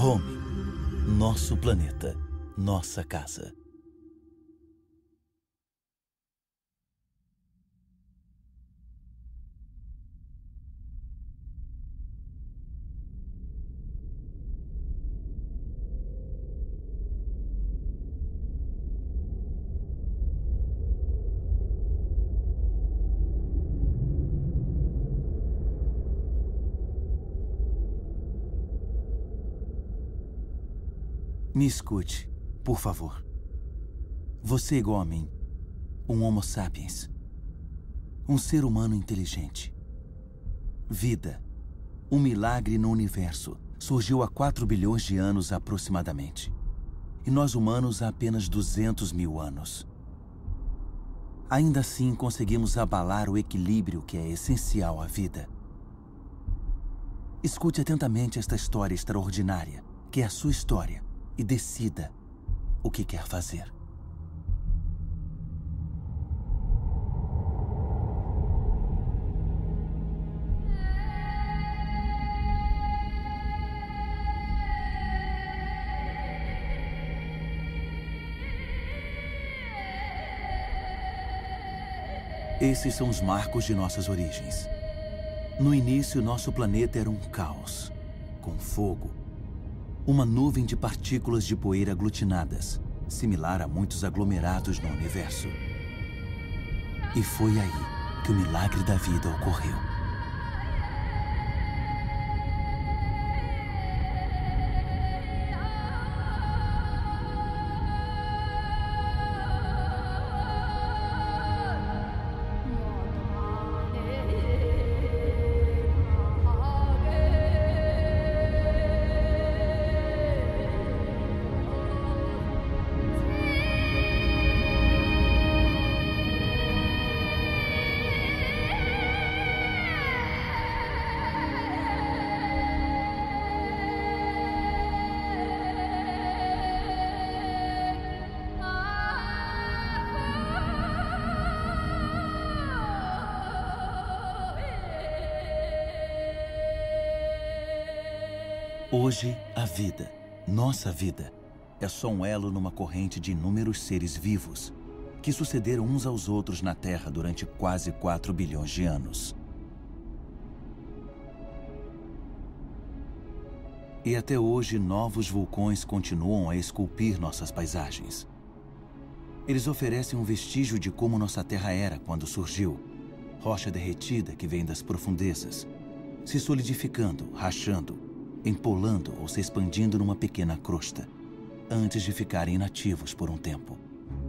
Home. Nosso planeta. Nossa casa. Me escute, por favor. Você é igual a mim. Um Homo sapiens. Um ser humano inteligente. Vida. Um milagre no universo. Surgiu há 4 bilhões de anos aproximadamente. E nós humanos há apenas 200 mil anos. Ainda assim, conseguimos abalar o equilíbrio que é essencial à vida. Escute atentamente esta história extraordinária, que é a sua história. E decida o que quer fazer. Esses são os marcos de nossas origens. No início, nosso planeta era um caos, com fogo, uma nuvem de partículas de poeira aglutinadas, similar a muitos aglomerados no universo. E foi aí que o milagre da vida ocorreu. Hoje, a vida, nossa vida, é só um elo numa corrente de inúmeros seres vivos que sucederam uns aos outros na Terra durante quase 4 bilhões de anos. E até hoje, novos vulcões continuam a esculpir nossas paisagens. Eles oferecem um vestígio de como nossa Terra era quando surgiu. Rocha derretida que vem das profundezas, se solidificando, rachando, empolando ou se expandindo numa pequena crosta, antes de ficarem inativos por um tempo.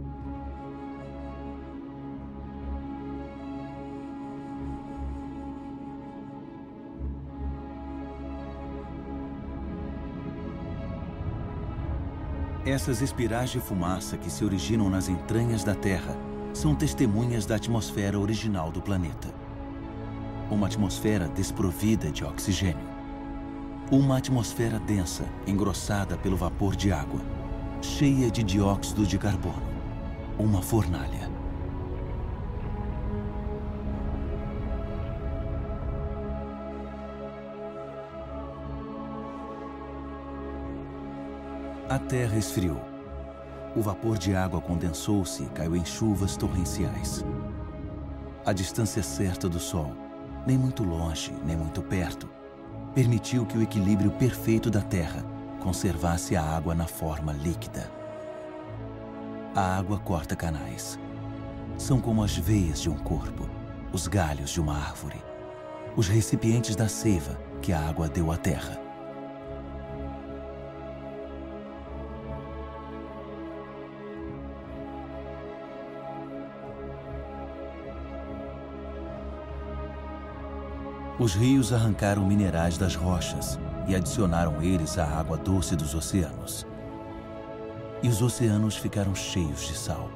Essas espirais de fumaça que se originam nas entranhas da Terra são testemunhas da atmosfera original do planeta. Uma atmosfera desprovida de oxigênio. Uma atmosfera densa, engrossada pelo vapor de água, cheia de dióxido de carbono. Uma fornalha. A Terra esfriou. O vapor de água condensou-se e caiu em chuvas torrenciais. A distância certa do Sol, nem muito longe, nem muito perto, permitiu que o equilíbrio perfeito da Terra conservasse a água na forma líquida. A água corta canais. São como as veias de um corpo, os galhos de uma árvore, os recipientes da seiva que a água deu à Terra. Os rios arrancaram minerais das rochas e adicionaram eles à água doce dos oceanos. E os oceanos ficaram cheios de sal.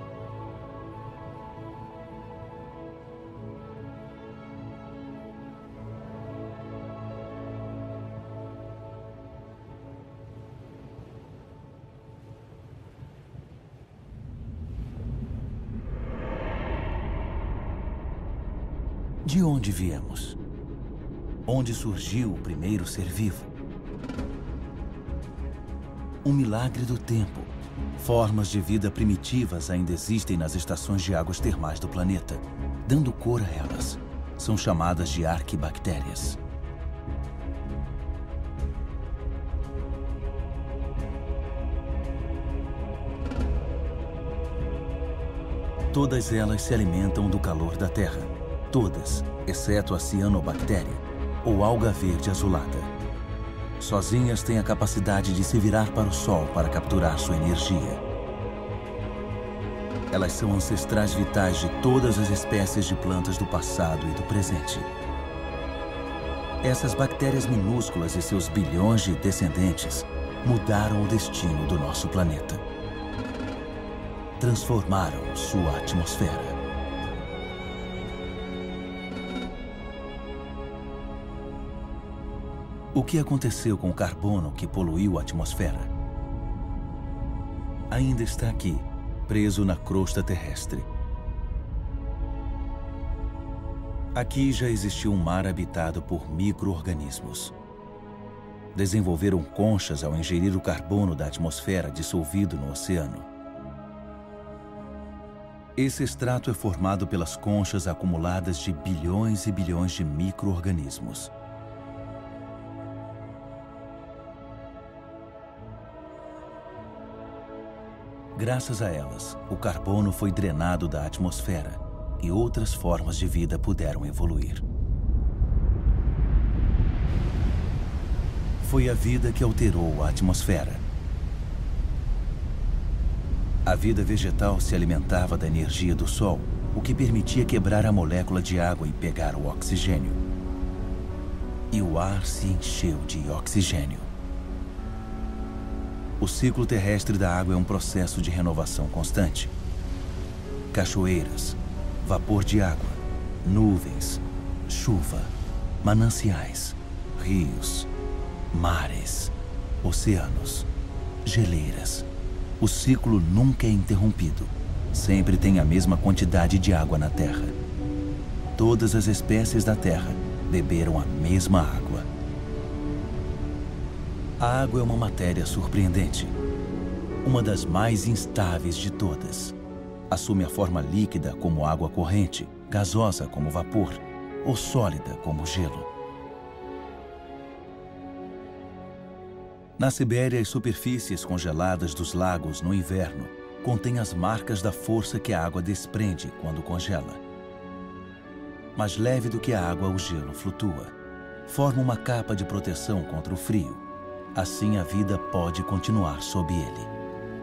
De onde viemos? Onde surgiu o primeiro ser vivo? Um milagre do tempo. Formas de vida primitivas ainda existem nas estações de águas termais do planeta, dando cor a elas. São chamadas de arquibactérias. Todas elas se alimentam do calor da Terra. Todas, exceto a cianobactéria, ou alga verde azulada. Sozinhas têm a capacidade de se virar para o Sol para capturar sua energia. Elas são ancestrais vitais de todas as espécies de plantas do passado e do presente. Essas bactérias minúsculas e seus bilhões de descendentes mudaram o destino do nosso planeta. Transformaram sua atmosfera. O que aconteceu com o carbono que poluiu a atmosfera? Ainda está aqui, preso na crosta terrestre. Aqui já existiu um mar habitado por micro-organismos. Desenvolveram conchas ao ingerir o carbono da atmosfera dissolvido no oceano. Esse extrato é formado pelas conchas acumuladas de bilhões e bilhões de micro-organismos. Graças a elas, o carbono foi drenado da atmosfera e outras formas de vida puderam evoluir. Foi a vida que alterou a atmosfera. A vida vegetal se alimentava da energia do Sol, o que permitia quebrar a molécula de água e pegar o oxigênio. E o ar se encheu de oxigênio. O ciclo terrestre da água é um processo de renovação constante. Cachoeiras, vapor de água, nuvens, chuva, mananciais, rios, mares, oceanos, geleiras. O ciclo nunca é interrompido. Sempre tem a mesma quantidade de água na Terra. Todas as espécies da Terra beberam a mesma água. A água é uma matéria surpreendente. Uma das mais instáveis de todas. Assume a forma líquida como água corrente, gasosa como vapor, ou sólida como gelo. Na Sibéria, as superfícies congeladas dos lagos no inverno contêm as marcas da força que a água desprende quando congela. Mais leve do que a água, o gelo flutua. Forma uma capa de proteção contra o frio. Assim, a vida pode continuar sob ele.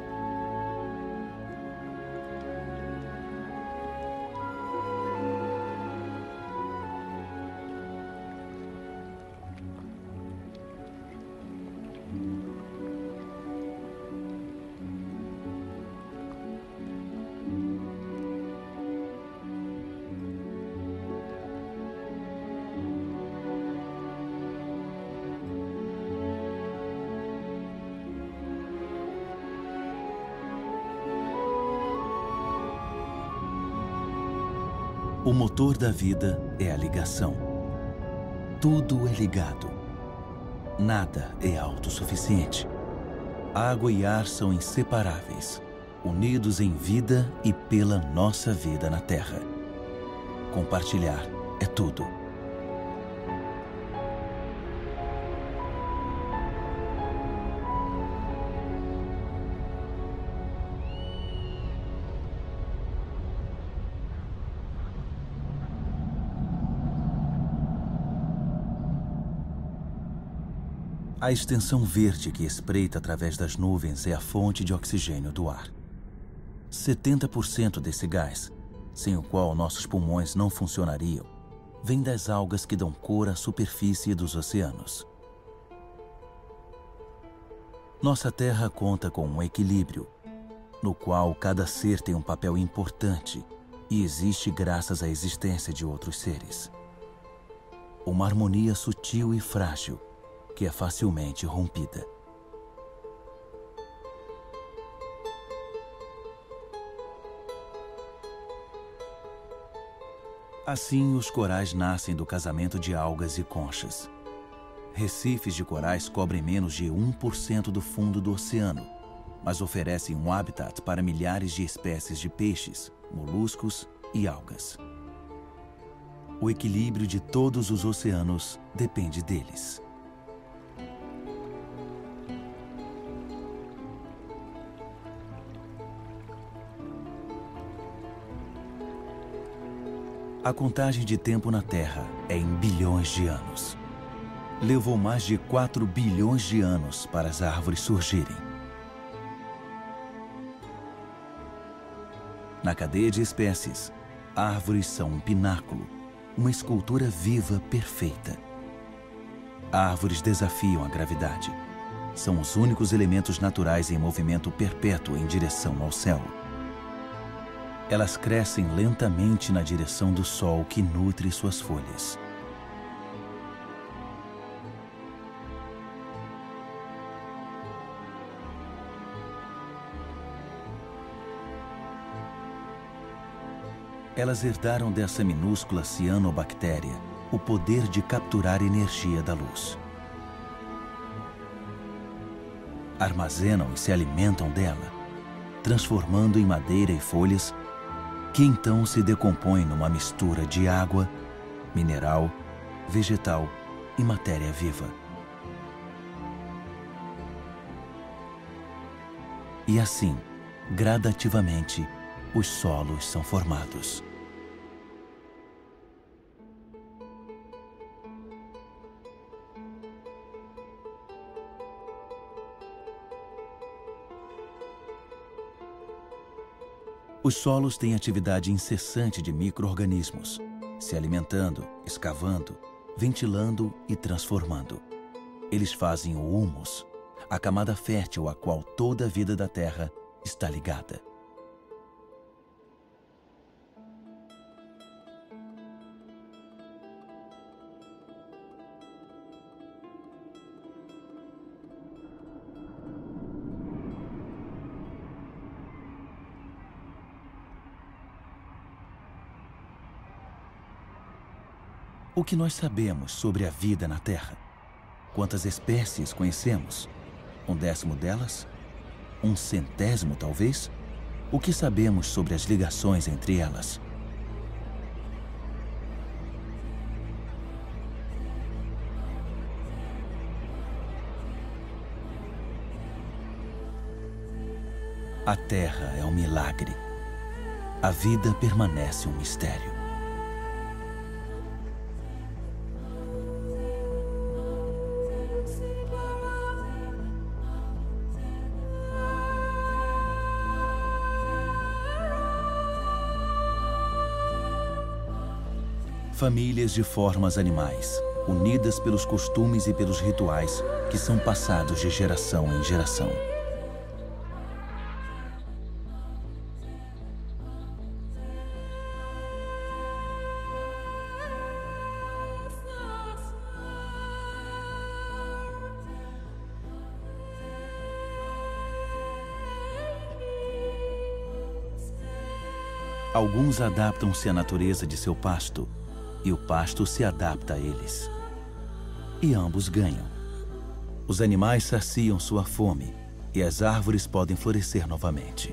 O motor da vida é a ligação. Tudo é ligado. Nada é autossuficiente. Água e ar são inseparáveis, unidos em vida e pela nossa vida na Terra. Compartilhar é tudo. A extensão verde que espreita através das nuvens é a fonte de oxigênio do ar. 70% desse gás, sem o qual nossos pulmões não funcionariam, vem das algas que dão cor à superfície dos oceanos. Nossa Terra conta com um equilíbrio, no qual cada ser tem um papel importante e existe graças à existência de outros seres. Uma harmonia sutil e frágil, que é facilmente rompida. Assim, os corais nascem do casamento de algas e conchas. Recifes de corais cobrem menos de 1% do fundo do oceano, mas oferecem um habitat para milhares de espécies de peixes, moluscos e algas. O equilíbrio de todos os oceanos depende deles. A contagem de tempo na Terra é em bilhões de anos. Levou mais de 4 bilhões de anos para as árvores surgirem. Na cadeia de espécies, árvores são um pináculo, uma escultura viva perfeita. Árvores desafiam a gravidade. São os únicos elementos naturais em movimento perpétuo em direção ao céu. Elas crescem lentamente na direção do sol que nutre suas folhas. Elas herdaram dessa minúscula cianobactéria o poder de capturar energia da luz. Armazenam e se alimentam dela, transformando em madeira e folhas, que então se decompõem numa mistura de água, mineral, vegetal e matéria viva. E assim, gradativamente, os solos são formados. Os solos têm atividade incessante de micro-organismos, se alimentando, escavando, ventilando e transformando. Eles fazem o humus, a camada fértil a qual toda a vida da Terra está ligada. O que nós sabemos sobre a vida na Terra? Quantas espécies conhecemos? 1/10 delas? 1/100, talvez? O que sabemos sobre as ligações entre elas? A Terra é um milagre. A vida permanece um mistério. Famílias de formas animais, unidas pelos costumes e pelos rituais que são passados de geração em geração. Alguns adaptam-se à natureza de seu pasto, e o pasto se adapta a eles. E ambos ganham. Os animais saciam sua fome e as árvores podem florescer novamente.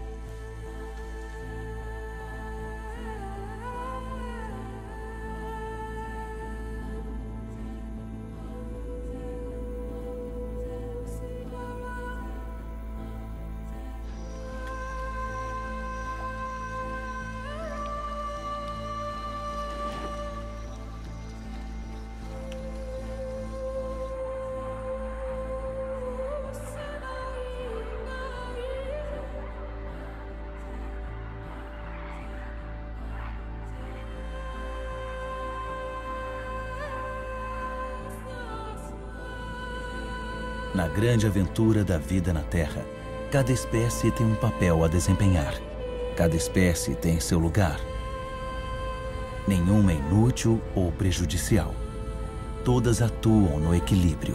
Na grande aventura da vida na Terra, cada espécie tem um papel a desempenhar. Cada espécie tem seu lugar. Nenhuma é inútil ou prejudicial. Todas atuam no equilíbrio.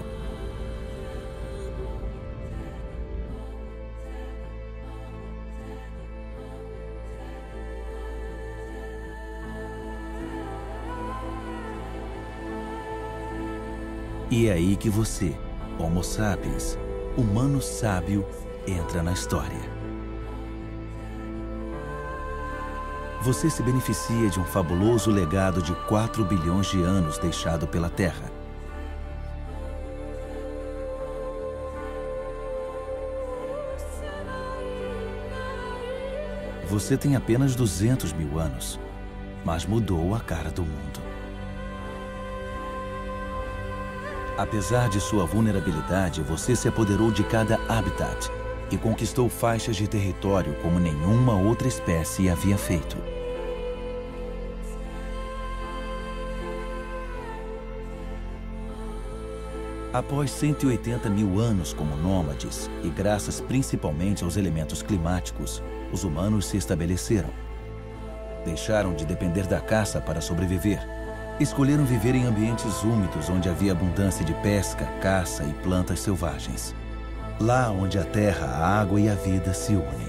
E é aí que você, Homo sapiens, humano sábio, entra na história. Você se beneficia de um fabuloso legado de 4 bilhões de anos deixado pela Terra. Você tem apenas 200 mil anos, mas mudou a cara do mundo. Apesar de sua vulnerabilidade, você se apoderou de cada habitat e conquistou faixas de território como nenhuma outra espécie havia feito. Após 180 mil anos como nômades, e graças principalmente aos elementos climáticos, os humanos se estabeleceram. Deixaram de depender da caça para sobreviver. Escolheram viver em ambientes úmidos onde havia abundância de pesca, caça e plantas selvagens. Lá onde a terra, a água e a vida se unem.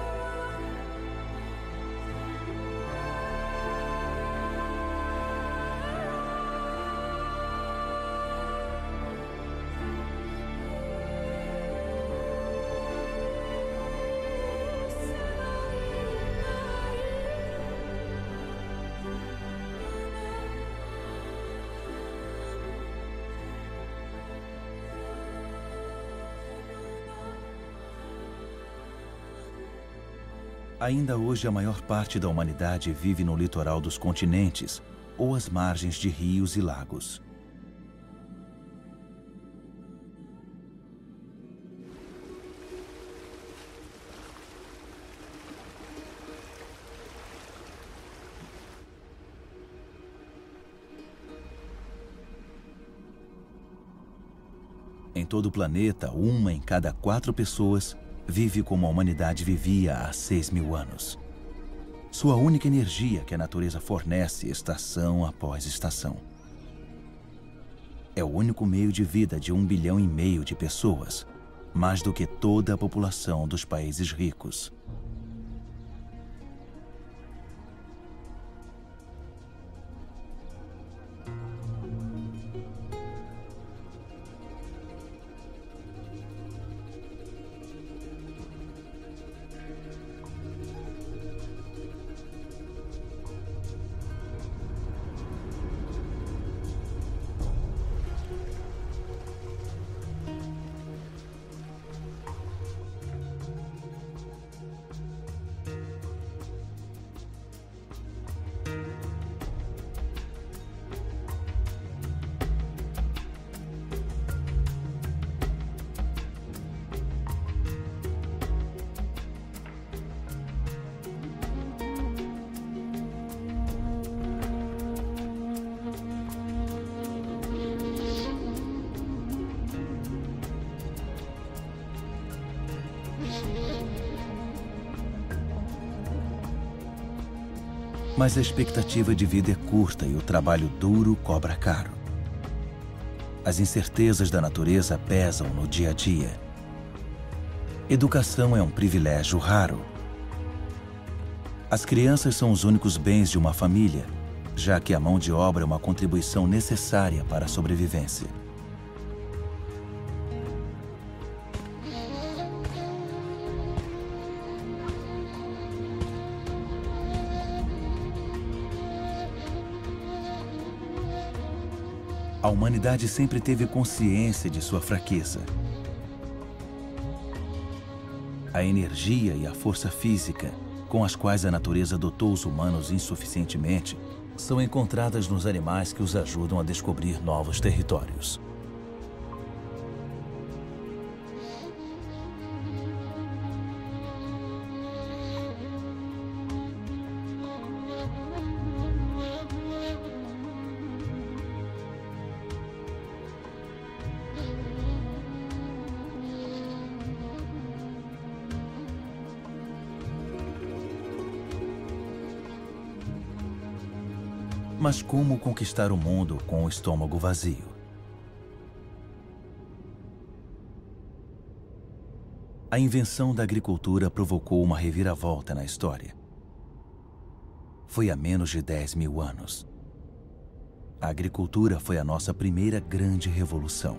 Ainda hoje, a maior parte da humanidade vive no litoral dos continentes ou às margens de rios e lagos. Em todo o planeta, 1 em cada 4 pessoas vive como a humanidade vivia há 6 mil anos. Sua única energia que a natureza fornece estação após estação. É o único meio de vida de 1,5 bilhão de pessoas, mais do que toda a população dos países ricos. Mas a expectativa de vida é curta e o trabalho duro cobra caro. As incertezas da natureza pesam no dia a dia. Educação é um privilégio raro. As crianças são os únicos bens de uma família, já que a mão de obra é uma contribuição necessária para a sobrevivência. A humanidade sempre teve consciência de sua fraqueza. A energia e a força física, com as quais a natureza dotou os humanos insuficientemente, são encontradas nos animais que os ajudam a descobrir novos territórios. Mas como conquistar o mundo com o estômago vazio? A invenção da agricultura provocou uma reviravolta na história. Foi há menos de 10 mil anos. A agricultura foi a nossa primeira grande revolução.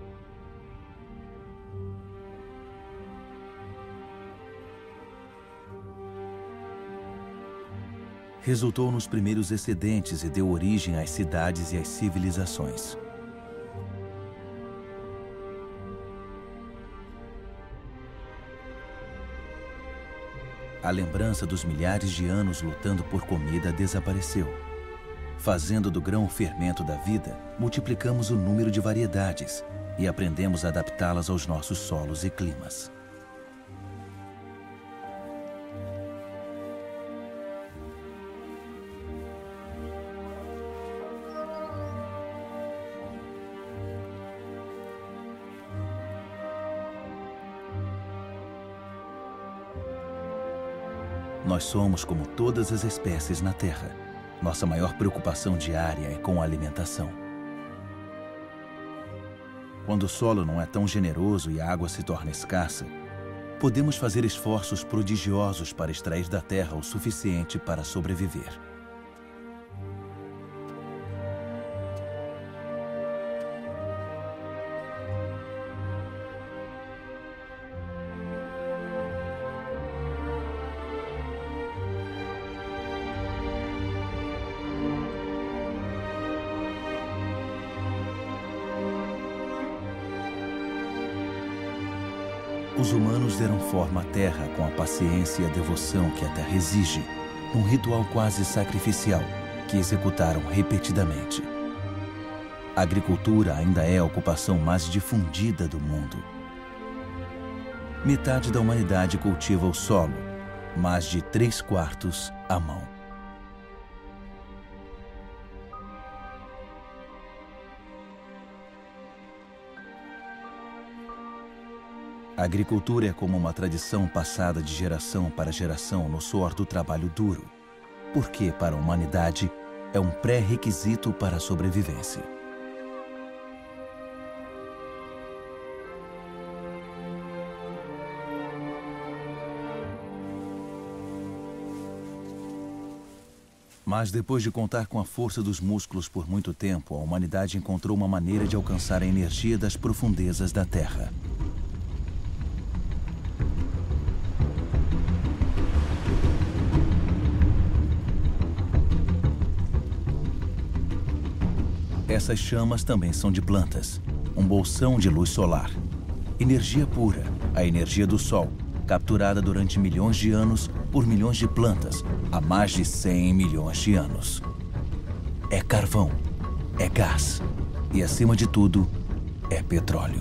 Resultou nos primeiros excedentes e deu origem às cidades e às civilizações. A lembrança dos milhares de anos lutando por comida desapareceu. Fazendo do grão o fermento da vida, multiplicamos o número de variedades e aprendemos a adaptá-las aos nossos solos e climas. Nós somos como todas as espécies na Terra. Nossa maior preocupação diária é com a alimentação. Quando o solo não é tão generoso e a água se torna escassa, podemos fazer esforços prodigiosos para extrair da terra o suficiente para sobreviver. Os humanos deram forma à terra com a paciência e a devoção que a terra exige, num ritual quase sacrificial que executaram repetidamente. A agricultura ainda é a ocupação mais difundida do mundo. Metade da humanidade cultiva o solo, mais de 3/4 à mão. A agricultura é como uma tradição passada de geração para geração no suor do trabalho duro, porque, para a humanidade, é um pré-requisito para a sobrevivência. Mas depois de contar com a força dos músculos por muito tempo, a humanidade encontrou uma maneira de alcançar a energia das profundezas da Terra. Essas chamas também são de plantas, um bolsão de luz solar. Energia pura, a energia do Sol, capturada durante milhões de anos por milhões de plantas, há mais de 100 milhões de anos. É carvão, é gás e, acima de tudo, é petróleo.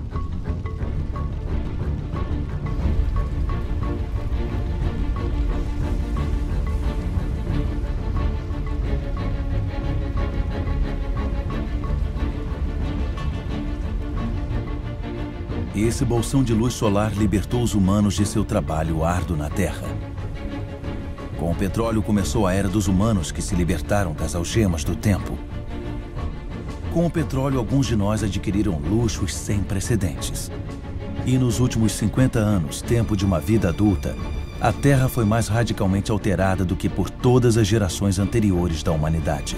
E esse bolsão de luz solar libertou os humanos de seu trabalho árduo na Terra. Com o petróleo começou a era dos humanos que se libertaram das algemas do tempo. Com o petróleo, alguns de nós adquiriram luxos sem precedentes. E nos últimos 50 anos, tempo de uma vida adulta, a Terra foi mais radicalmente alterada do que por todas as gerações anteriores da humanidade.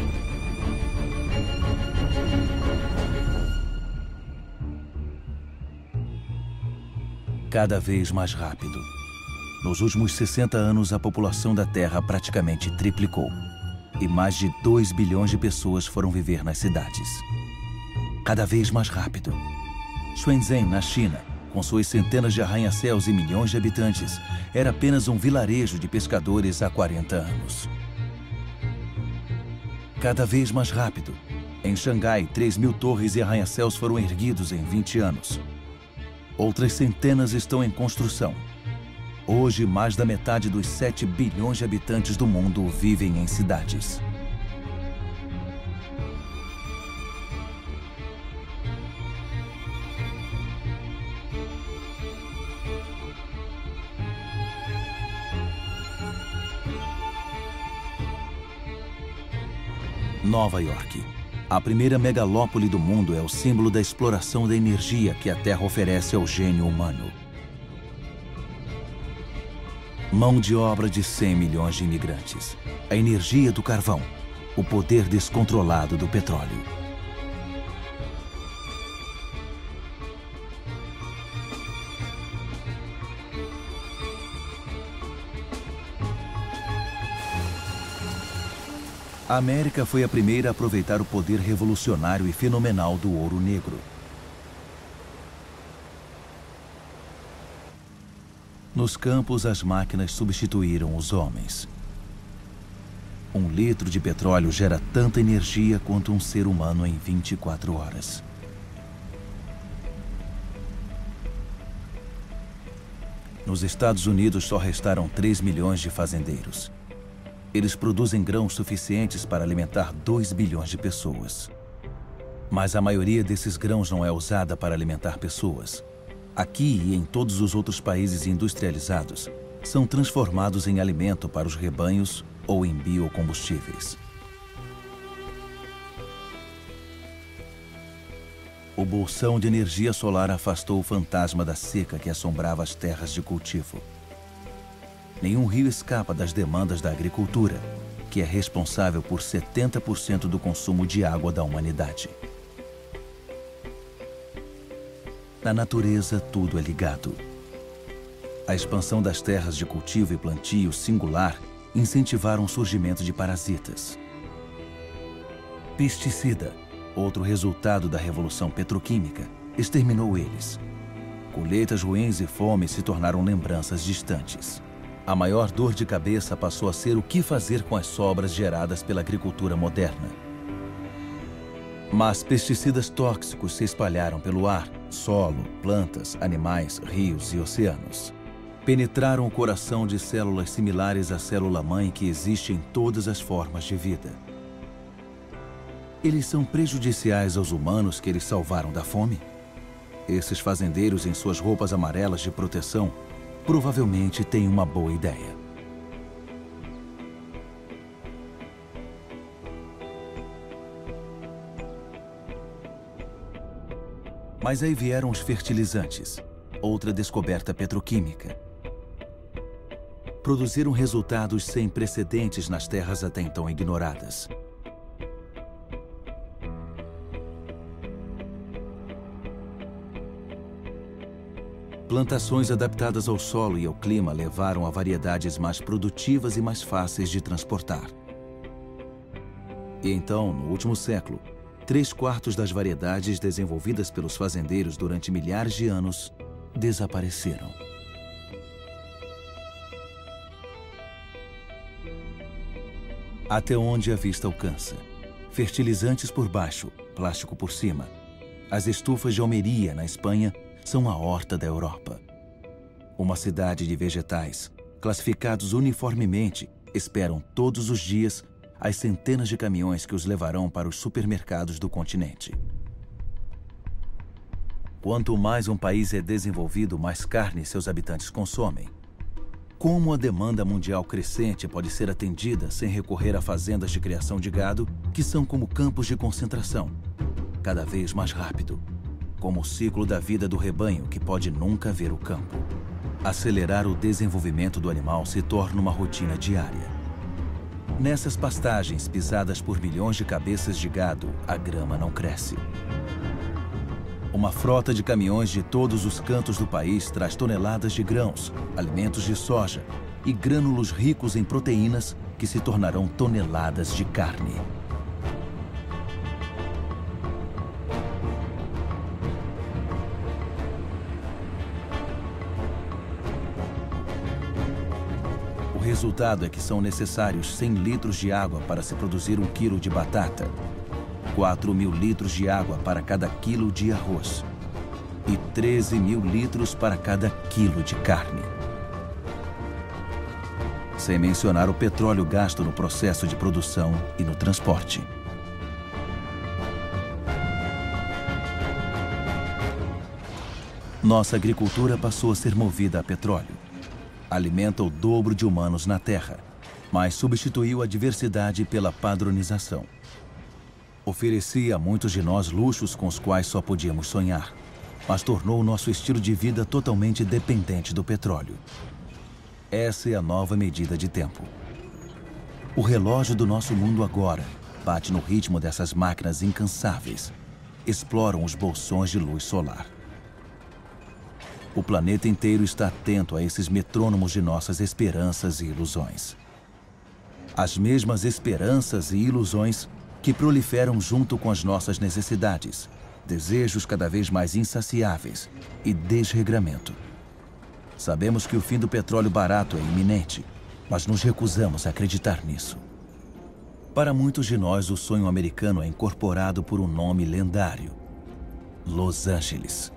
Cada vez mais rápido. Nos últimos 60 anos, a população da Terra praticamente triplicou. E mais de 2 bilhões de pessoas foram viver nas cidades. Cada vez mais rápido. Shenzhen, na China, com suas centenas de arranha-céus e milhões de habitantes, era apenas um vilarejo de pescadores há 40 anos. Cada vez mais rápido. Em Xangai, 3.000 torres e arranha-céus foram erguidos em 20 anos. Outras centenas estão em construção. Hoje, mais da metade dos 7 bilhões de habitantes do mundo vivem em cidades. Nova York. A primeira megalópole do mundo é o símbolo da exploração da energia que a Terra oferece ao gênio humano. Mão de obra de 100 milhões de imigrantes. A energia do carvão. o poder descontrolado do petróleo. A América foi a primeira a aproveitar o poder revolucionário e fenomenal do ouro negro. Nos campos, as máquinas substituíram os homens. 1 litro de petróleo gera tanta energia quanto um ser humano em 24 horas. Nos Estados Unidos só restaram 3 milhões de fazendeiros. Eles produzem grãos suficientes para alimentar 2 bilhões de pessoas. Mas a maioria desses grãos não é usada para alimentar pessoas. Aqui e em todos os outros países industrializados, são transformados em alimento para os rebanhos ou em biocombustíveis. O bolsão de energia solar afastou o fantasma da seca que assombrava as terras de cultivo. Nenhum rio escapa das demandas da agricultura, que é responsável por 70% do consumo de água da humanidade. Na natureza, tudo é ligado. A expansão das terras de cultivo e plantio singular incentivaram o surgimento de parasitas. Pesticida, outro resultado da revolução petroquímica, exterminou eles. Colheitas ruins e fome se tornaram lembranças distantes. A maior dor de cabeça passou a ser o que fazer com as sobras geradas pela agricultura moderna. Mas pesticidas tóxicos se espalharam pelo ar, solo, plantas, animais, rios e oceanos. Penetraram o coração de células similares à célula-mãe que existe em todas as formas de vida. Eles são prejudiciais aos humanos que eles salvaram da fome? Esses fazendeiros em suas roupas amarelas de proteção provavelmente têm uma boa ideia. Mas aí vieram os fertilizantes, outra descoberta petroquímica. Produziram resultados sem precedentes nas terras até então ignoradas. Plantações adaptadas ao solo e ao clima levaram a variedades mais produtivas e mais fáceis de transportar. E então, no último século, 3/4 das variedades desenvolvidas pelos fazendeiros durante milhares de anos desapareceram. Até onde a vista alcança. Fertilizantes por baixo, plástico por cima. As estufas de Almeria, na Espanha, são a horta da Europa. Uma cidade de vegetais, classificados uniformemente, esperam todos os dias as centenas de caminhões que os levarão para os supermercados do continente. Quanto mais um país é desenvolvido, mais carne seus habitantes consomem. Como a demanda mundial crescente pode ser atendida sem recorrer a fazendas de criação de gado, que são como campos de concentração, cada vez mais rápido, como o ciclo da vida do rebanho que pode nunca ver o campo. Acelerar o desenvolvimento do animal se torna uma rotina diária. Nessas pastagens pisadas por milhões de cabeças de gado, a grama não cresce. Uma frota de caminhões de todos os cantos do país traz toneladas de grãos, alimentos de soja e grânulos ricos em proteínas que se tornarão toneladas de carne. O resultado é que são necessários 100 litros de água para se produzir 1 quilo de batata, 4.000 litros de água para cada quilo de arroz e 13.000 litros para cada quilo de carne. Sem mencionar o petróleo gasto no processo de produção e no transporte. Nossa agricultura passou a ser movida a petróleo. Alimenta o dobro de humanos na Terra, mas substituiu a diversidade pela padronização. Oferecia a muitos de nós luxos com os quais só podíamos sonhar, mas tornou o nosso estilo de vida totalmente dependente do petróleo. Essa é a nova medida de tempo. O relógio do nosso mundo agora bate no ritmo dessas máquinas incansáveis. Exploram os bolsões de luz solar. O planeta inteiro está atento a esses metrônomos de nossas esperanças e ilusões. As mesmas esperanças e ilusões que proliferam junto com as nossas necessidades, desejos cada vez mais insaciáveis e desregramento. Sabemos que o fim do petróleo barato é iminente, mas nos recusamos a acreditar nisso. Para muitos de nós, o sonho americano é incorporado por um nome lendário: Los Angeles.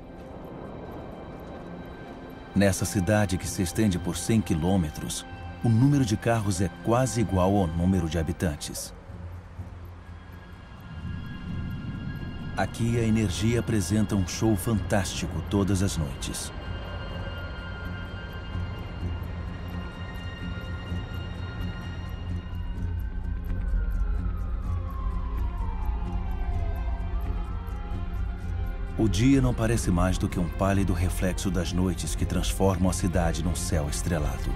Nessa cidade que se estende por 100 quilômetros, o número de carros é quase igual ao número de habitantes. Aqui a energia apresenta um show fantástico todas as noites. O dia não parece mais do que um pálido reflexo das noites que transformam a cidade num céu estrelado.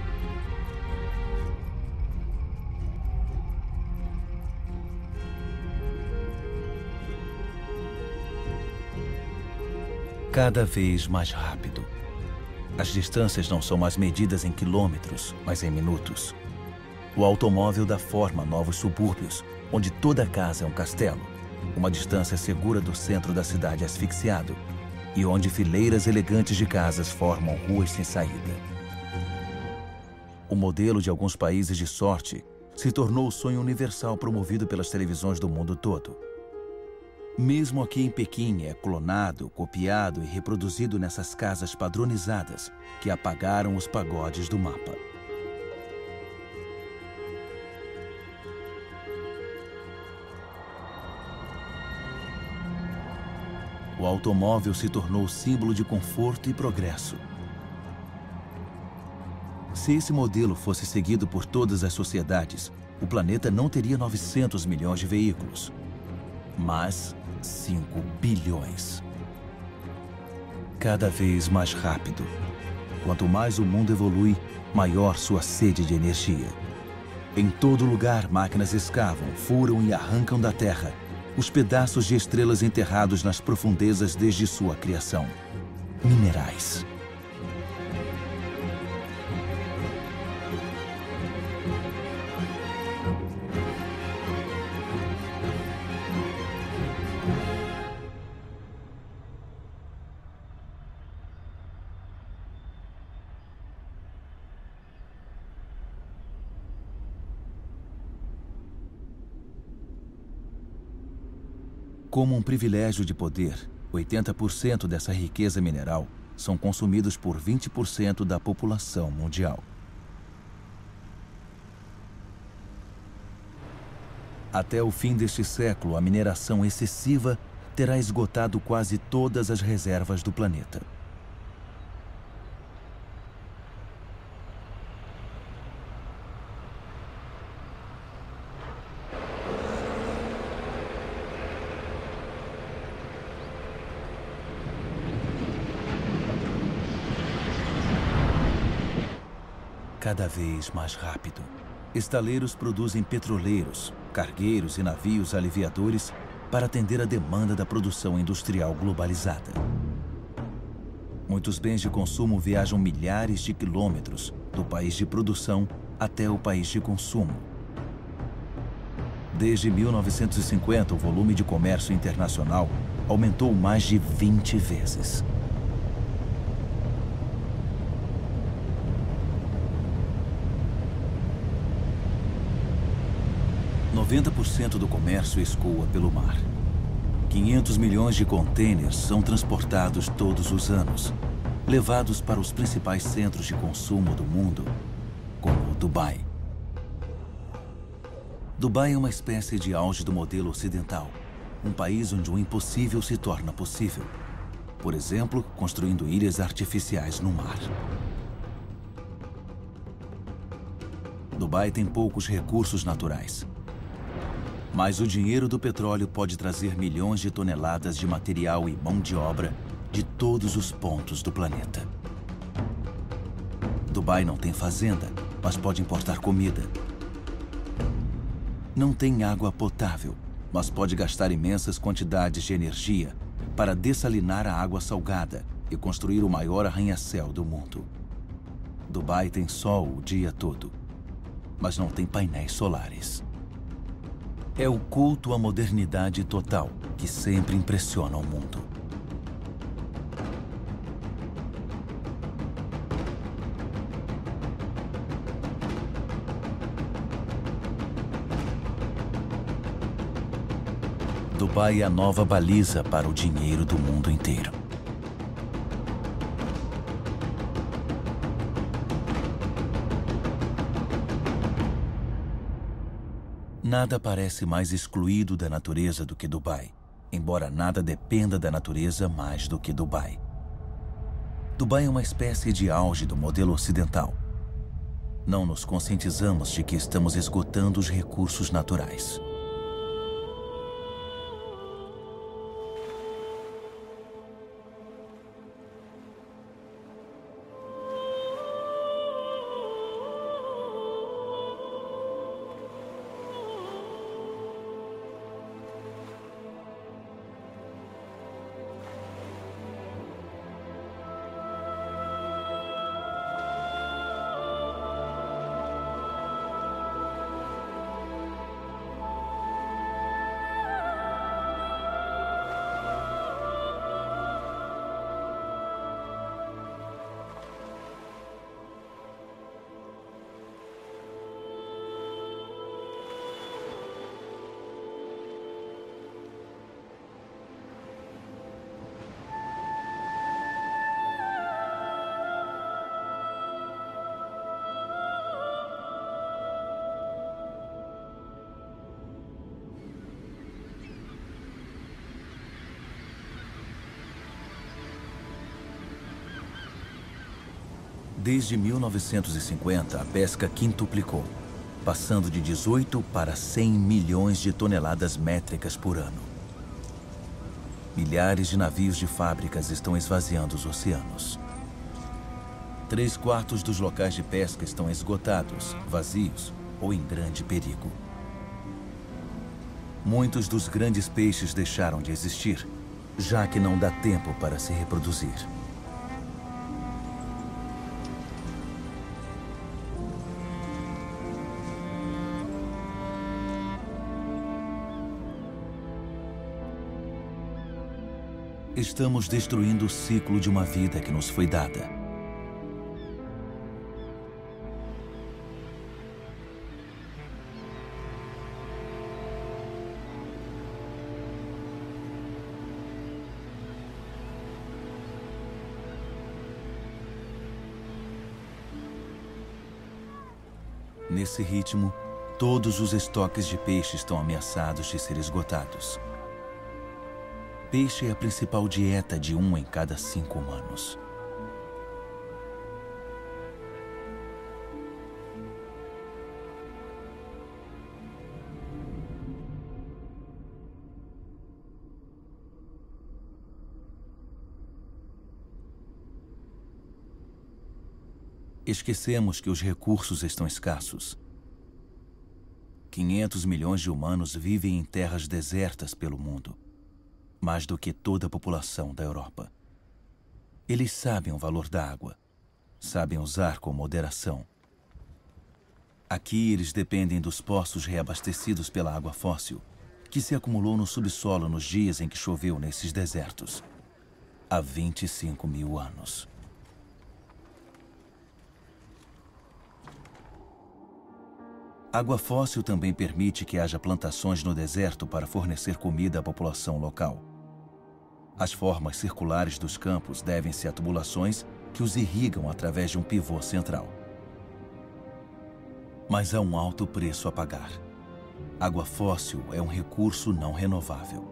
Cada vez mais rápido. As distâncias não são mais medidas em quilômetros, mas em minutos. O automóvel dá forma a novos subúrbios, onde toda casa é um castelo. Uma distância segura do centro da cidade asfixiado, e onde fileiras elegantes de casas formam ruas sem saída. O modelo de alguns países de sorte se tornou o sonho universal promovido pelas televisões do mundo todo. Mesmo aqui em Pequim é clonado, copiado e reproduzido nessas casas padronizadas que apagaram os pagodes do mapa. O automóvel se tornou símbolo de conforto e progresso. Se esse modelo fosse seguido por todas as sociedades, o planeta não teria 900 milhões de veículos, mas 5 bilhões. Cada vez mais rápido. Quanto mais o mundo evolui, maior sua sede de energia. Em todo lugar, máquinas escavam, furam e arrancam da Terra os pedaços de estrelas enterrados nas profundezas desde sua criação. Minerais. Como um privilégio de poder, 80% dessa riqueza mineral são consumidos por 20% da população mundial. Até o fim deste século, a mineração excessiva terá esgotado quase todas as reservas do planeta. Cada vez mais rápido. Estaleiros produzem petroleiros, cargueiros e navios aliviadores para atender a demanda da produção industrial globalizada. Muitos bens de consumo viajam milhares de quilômetros do país de produção até o país de consumo. Desde 1950, o volume de comércio internacional aumentou mais de 20 vezes. ,90% do comércio escoa pelo mar. 500 milhões de contêineres são transportados todos os anos, levados para os principais centros de consumo do mundo, como Dubai. Dubai é uma espécie de auge do modelo ocidental, um país onde o impossível se torna possível. Por exemplo, construindo ilhas artificiais no mar. Dubai tem poucos recursos naturais. Mas o dinheiro do petróleo pode trazer milhões de toneladas de material e mão de obra de todos os pontos do planeta. Dubai não tem fazenda, mas pode importar comida. Não tem água potável, mas pode gastar imensas quantidades de energia para dessalinar a água salgada e construir o maior arranha-céu do mundo. Dubai tem sol o dia todo, mas não tem painéis solares. É o culto à modernidade total que sempre impressiona o mundo. Dubai é a nova baliza para o dinheiro do mundo inteiro. Nada parece mais excluído da natureza do que Dubai, embora nada dependa da natureza mais do que Dubai. Dubai é uma espécie de auge do modelo ocidental. Não nos conscientizamos de que estamos esgotando os recursos naturais. Desde 1950, a pesca quintuplicou, passando de 18 para 100 milhões de toneladas métricas por ano. Milhares de navios de fábricas estão esvaziando os oceanos. 3/4 dos locais de pesca estão esgotados, vazios ou em grande perigo. Muitos dos grandes peixes deixaram de existir, já que não dá tempo para se reproduzir. Estamos destruindo o ciclo de uma vida que nos foi dada. Nesse ritmo, todos os estoques de peixe estão ameaçados de ser esgotados. Peixe é a principal dieta de 1 em cada 5 humanos. Esquecemos que os recursos estão escassos. 500 milhões de humanos vivem em terras desertas pelo mundo, mais do que toda a população da Europa. Eles sabem o valor da água, sabem usar com moderação. Aqui eles dependem dos poços reabastecidos pela água fóssil, que se acumulou no subsolo nos dias em que choveu nesses desertos, há 25 mil anos. Água fóssil também permite que haja plantações no deserto para fornecer comida à população local. As formas circulares dos campos devem-se a tubulações que os irrigam através de um pivô central. Mas há um alto preço a pagar. Água fóssil é um recurso não renovável.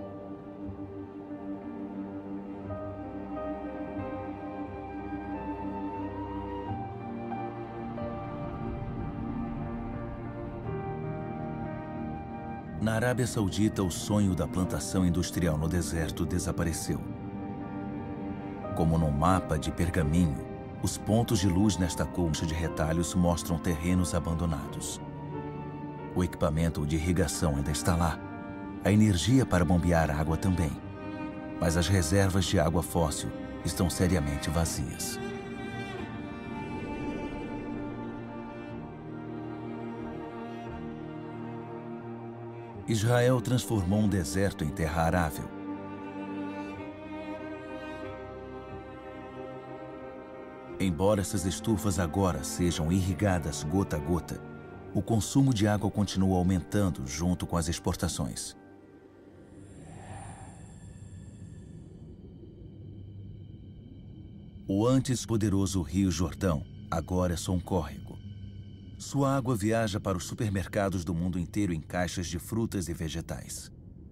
Na Arábia Saudita, o sonho da plantação industrial no deserto desapareceu. Como num mapa de pergaminho, os pontos de luz nesta colcha de retalhos mostram terrenos abandonados. O equipamento de irrigação ainda está lá, a energia para bombear água também. Mas as reservas de água fóssil estão seriamente vazias. Israel transformou um deserto em terra arável. Embora essas estufas agora sejam irrigadas gota a gota, o consumo de água continua aumentando junto com as exportações. O antes poderoso Rio Jordão agora é só um córrego. Sua água viaja para os supermercados do mundo inteiro em caixas de frutas e vegetais.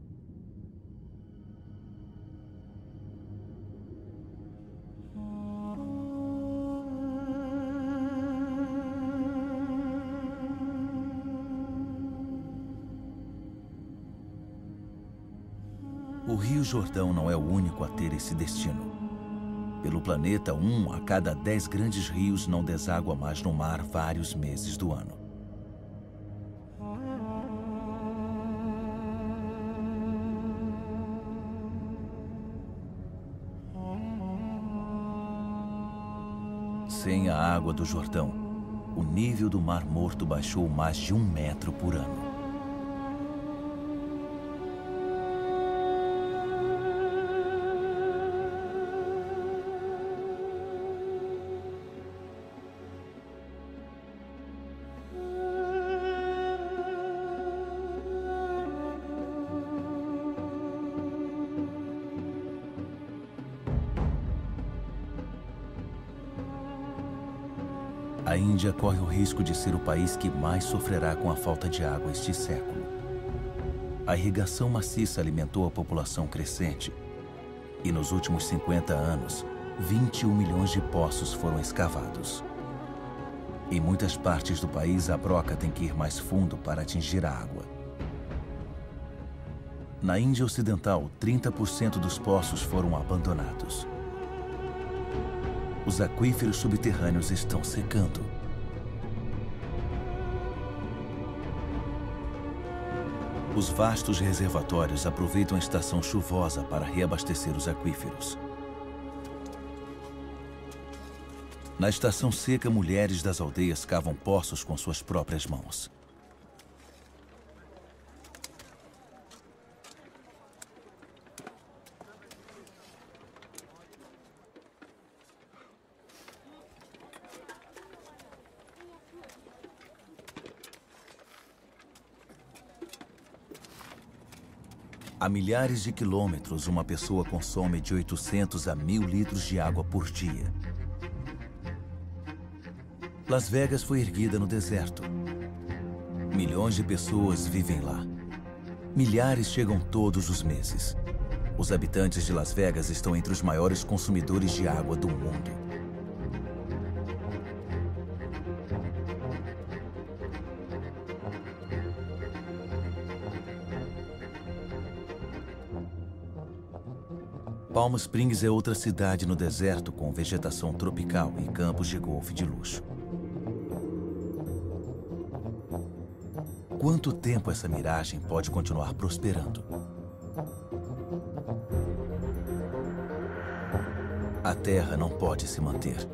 O Rio Jordão não é o único a ter esse destino. Pelo planeta, 1 a cada 10 grandes rios não deságua mais no mar vários meses do ano. Sem a água do Jordão, o nível do Mar Morto baixou mais de 1 metro por ano. A Índia corre o risco de ser o país que mais sofrerá com a falta de água este século. A irrigação maciça alimentou a população crescente. E nos últimos 50 anos, 21 milhões de poços foram escavados. Em muitas partes do país, a broca tem que ir mais fundo para atingir a água. Na Índia Ocidental, 30% dos poços foram abandonados. Os aquíferos subterrâneos estão secando. Os vastos reservatórios aproveitam a estação chuvosa para reabastecer os aquíferos. Na estação seca, mulheres das aldeias cavam poços com suas próprias mãos. A milhares de quilômetros, uma pessoa consome de 800 a 1.000 litros de água por dia. Las Vegas foi erguida no deserto. Milhões de pessoas vivem lá. Milhares chegam todos os meses. Os habitantes de Las Vegas estão entre os maiores consumidores de água do mundo. Palm Springs é outra cidade no deserto com vegetação tropical e campos de golfe de luxo. Quanto tempo essa miragem pode continuar prosperando? A terra não pode se manter.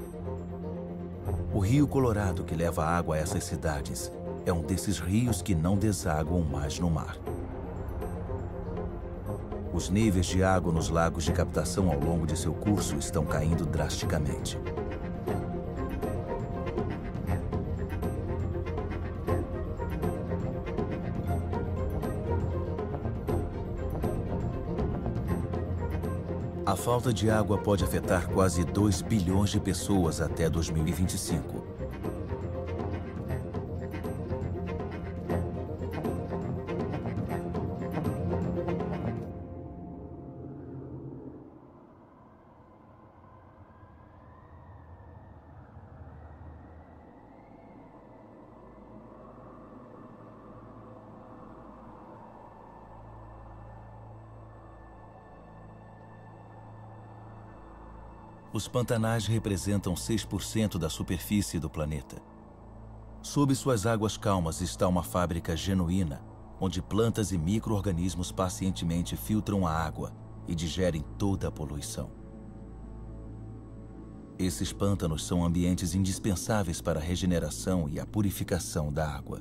O Rio Colorado, que leva água a essas cidades, é um desses rios que não desaguam mais no mar. Os níveis de água nos lagos de captação ao longo de seu curso estão caindo drasticamente. A falta de água pode afetar quase 2 bilhões de pessoas até 2025. Os pantanais representam 6% da superfície do planeta. Sob suas águas calmas está uma fábrica genuína, onde plantas e micro-organismos pacientemente filtram a água e digerem toda a poluição. Esses pântanos são ambientes indispensáveis para a regeneração e a purificação da água.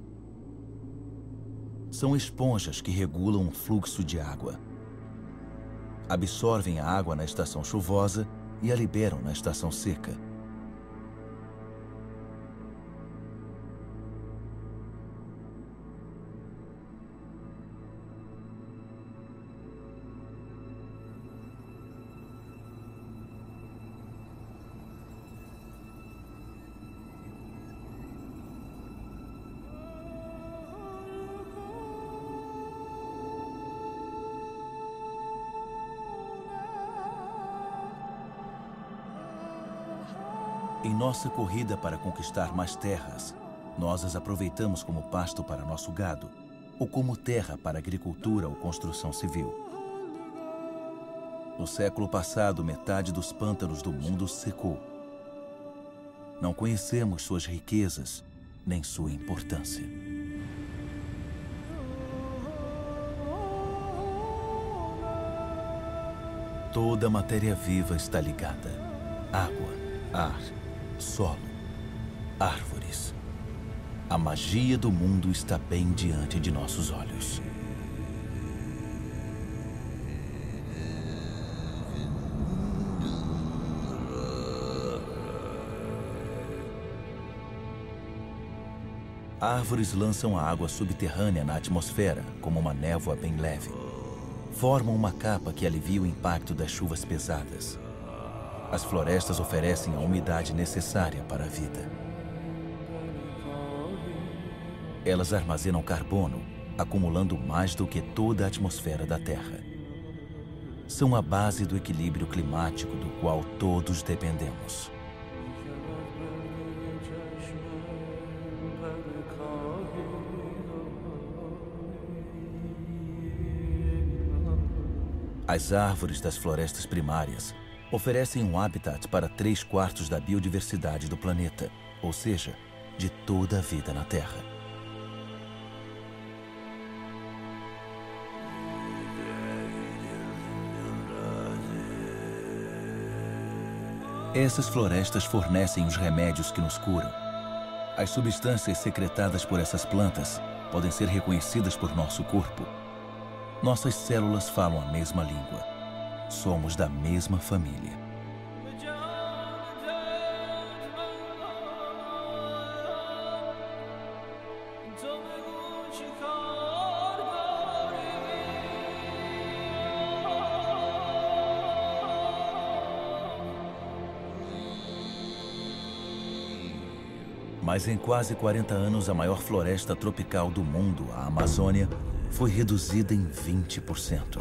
São esponjas que regulam o fluxo de água. Absorvem a água na estação chuvosa e a liberam na estação seca. Em nossa corrida para conquistar mais terras, nós as aproveitamos como pasto para nosso gado, ou como terra para agricultura ou construção civil. No século passado, metade dos pântanos do mundo secou. Não conhecemos suas riquezas, nem sua importância. Toda a matéria viva está ligada. Água, ar, solo, árvores. A magia do mundo está bem diante de nossos olhos. Árvores lançam a água subterrânea na atmosfera como uma névoa bem leve. Formam uma capa que alivia o impacto das chuvas pesadas. As florestas oferecem a umidade necessária para a vida. Elas armazenam carbono, acumulando mais do que toda a atmosfera da Terra. São a base do equilíbrio climático do qual todos dependemos. As árvores das florestas primárias oferecem um habitat para 3/4 da biodiversidade do planeta, ou seja, de toda a vida na Terra. Essas florestas fornecem os remédios que nos curam. As substâncias secretadas por essas plantas podem ser reconhecidas por nosso corpo. Nossas células falam a mesma língua. Somos da mesma família. Mas em quase 40 anos, a maior floresta tropical do mundo, a Amazônia, foi reduzida em 20%.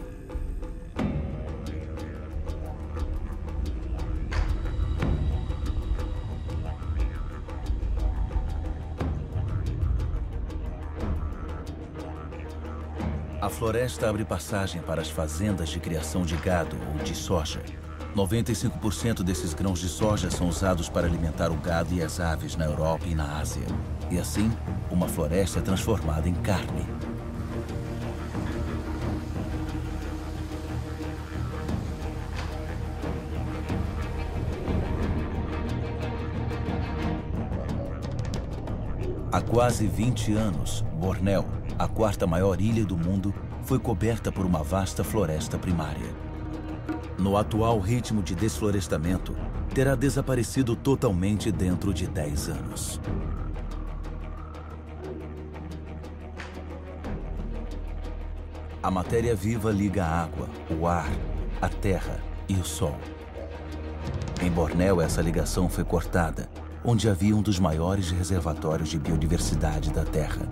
A floresta abre passagem para as fazendas de criação de gado ou de soja. 95% desses grãos de soja são usados para alimentar o gado e as aves na Europa e na Ásia. E assim, uma floresta é transformada em carne. Há quase 20 anos, Bornéu, a 4ª maior ilha do mundo, foi coberta por uma vasta floresta primária. No atual ritmo de desflorestamento, terá desaparecido totalmente dentro de 10 anos. A matéria viva liga a água, o ar, a terra e o sol. Em Bornéu, essa ligação foi cortada, onde havia um dos maiores reservatórios de biodiversidade da Terra.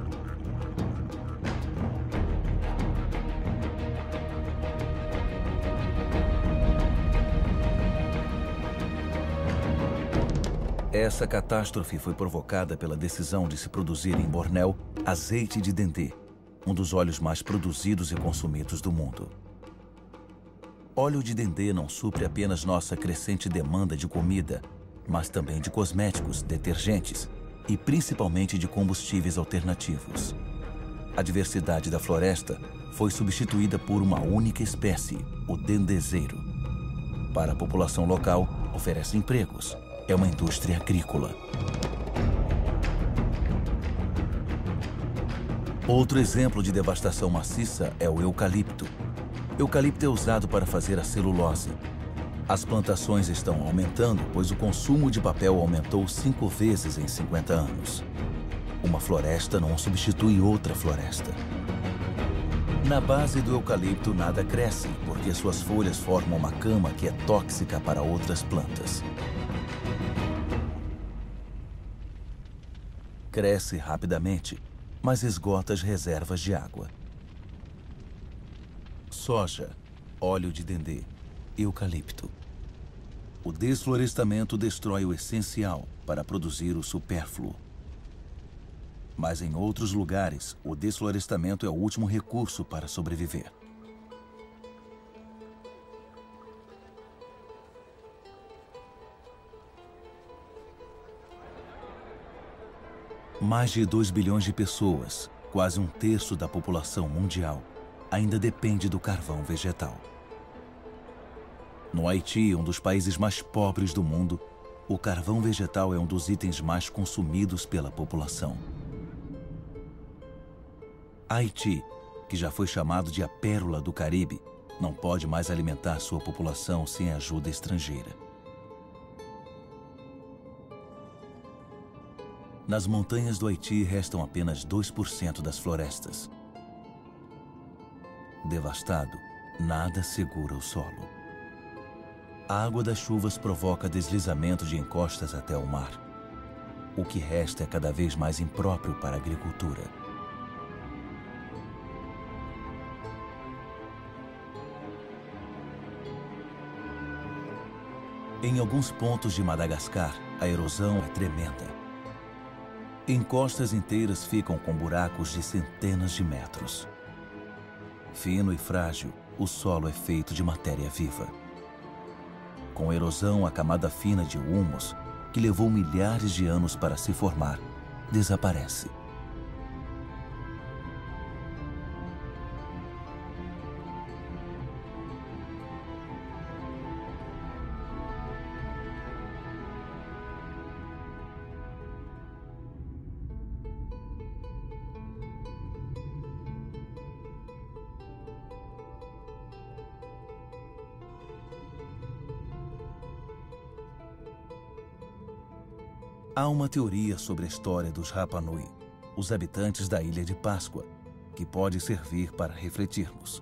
Essa catástrofe foi provocada pela decisão de se produzir em Bornéu azeite de dendê, um dos óleos mais produzidos e consumidos do mundo. Óleo de dendê não supre apenas nossa crescente demanda de comida, mas também de cosméticos, detergentes e principalmente de combustíveis alternativos. A diversidade da floresta foi substituída por uma única espécie, o dendezeiro. Para a população local, oferece empregos. É uma indústria agrícola. Outro exemplo de devastação maciça é o eucalipto. Eucalipto é usado para fazer a celulose. As plantações estão aumentando, pois o consumo de papel aumentou 5 vezes em 50 anos. Uma floresta não substitui outra floresta. Na base do eucalipto nada cresce, porque suas folhas formam uma cama que é tóxica para outras plantas. Cresce rapidamente, mas esgota as reservas de água. Soja, óleo de dendê, eucalipto. O desflorestamento destrói o essencial para produzir o supérfluo. Mas em outros lugares, o desflorestamento é o último recurso para sobreviver. Mais de 2 bilhões de pessoas, quase 1/3 da população mundial, ainda depende do carvão vegetal. No Haiti, um dos países mais pobres do mundo, o carvão vegetal é um dos itens mais consumidos pela população. Haiti, que já foi chamado de a pérola do Caribe, não pode mais alimentar sua população sem ajuda estrangeira. Nas montanhas do Haiti restam apenas 2% das florestas. Devastado, nada segura o solo. A água das chuvas provoca deslizamento de encostas até o mar. O que resta é cada vez mais impróprio para a agricultura. Em alguns pontos de Madagascar, a erosão é tremenda. Encostas inteiras ficam com buracos de centenas de metros. Fino e frágil, o solo é feito de matéria viva. Com erosão, a camada fina de humus, que levou milhares de anos para se formar, desaparece. Há uma teoria sobre a história dos Rapa Nui, os habitantes da Ilha de Páscoa, que pode servir para refletirmos.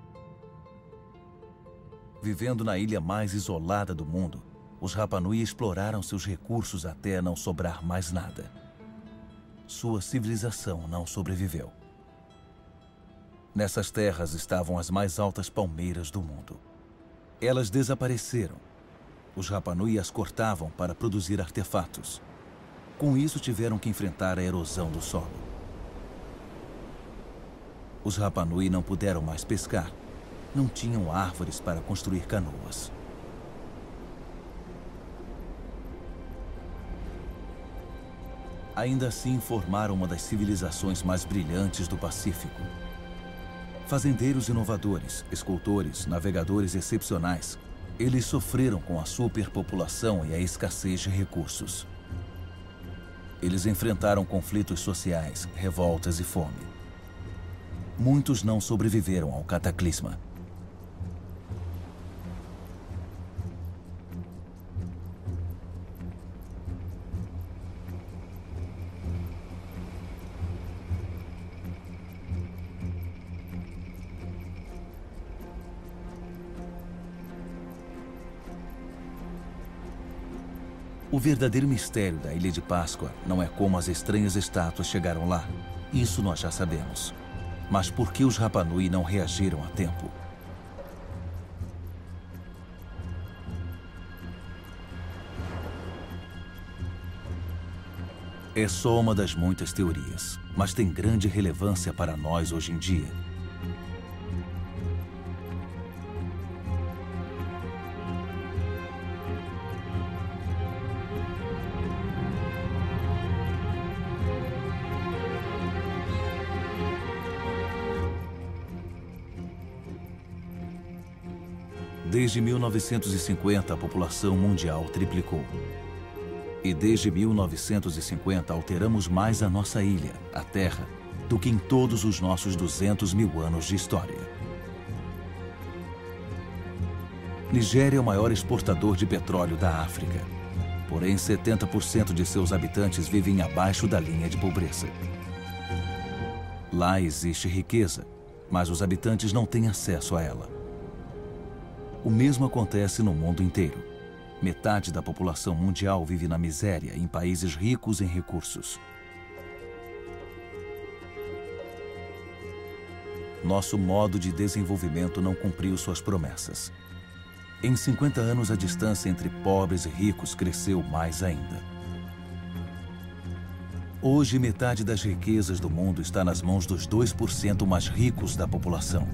Vivendo na ilha mais isolada do mundo, os Rapa Nui exploraram seus recursos até não sobrar mais nada. Sua civilização não sobreviveu. Nessas terras estavam as mais altas palmeiras do mundo. Elas desapareceram. Os Rapa Nui as cortavam para produzir artefatos. Com isso, tiveram que enfrentar a erosão do solo. Os Rapa Nui não puderam mais pescar. Não tinham árvores para construir canoas. Ainda assim, formaram uma das civilizações mais brilhantes do Pacífico. Fazendeiros inovadores, escultores, navegadores excepcionais, eles sofreram com a superpopulação e a escassez de recursos. Eles enfrentaram conflitos sociais, revoltas e fome. Muitos não sobreviveram ao cataclisma. O verdadeiro mistério da Ilha de Páscoa não é como as estranhas estátuas chegaram lá. Isso nós já sabemos. Mas por que os Rapa Nui não reagiram a tempo? É só uma das muitas teorias, mas tem grande relevância para nós hoje em dia. Desde 1950, a população mundial triplicou. E desde 1950, alteramos mais a nossa ilha, a Terra, do que em todos os nossos 200 mil anos de história. Nigéria é o maior exportador de petróleo da África. Porém, 70% de seus habitantes vivem abaixo da linha de pobreza. Lá existe riqueza, mas os habitantes não têm acesso a ela. O mesmo acontece no mundo inteiro. Metade da população mundial vive na miséria em países ricos em recursos. Nosso modo de desenvolvimento não cumpriu suas promessas. Em 50 anos, a distância entre pobres e ricos cresceu mais ainda. Hoje, metade das riquezas do mundo está nas mãos dos 2% mais ricos da população.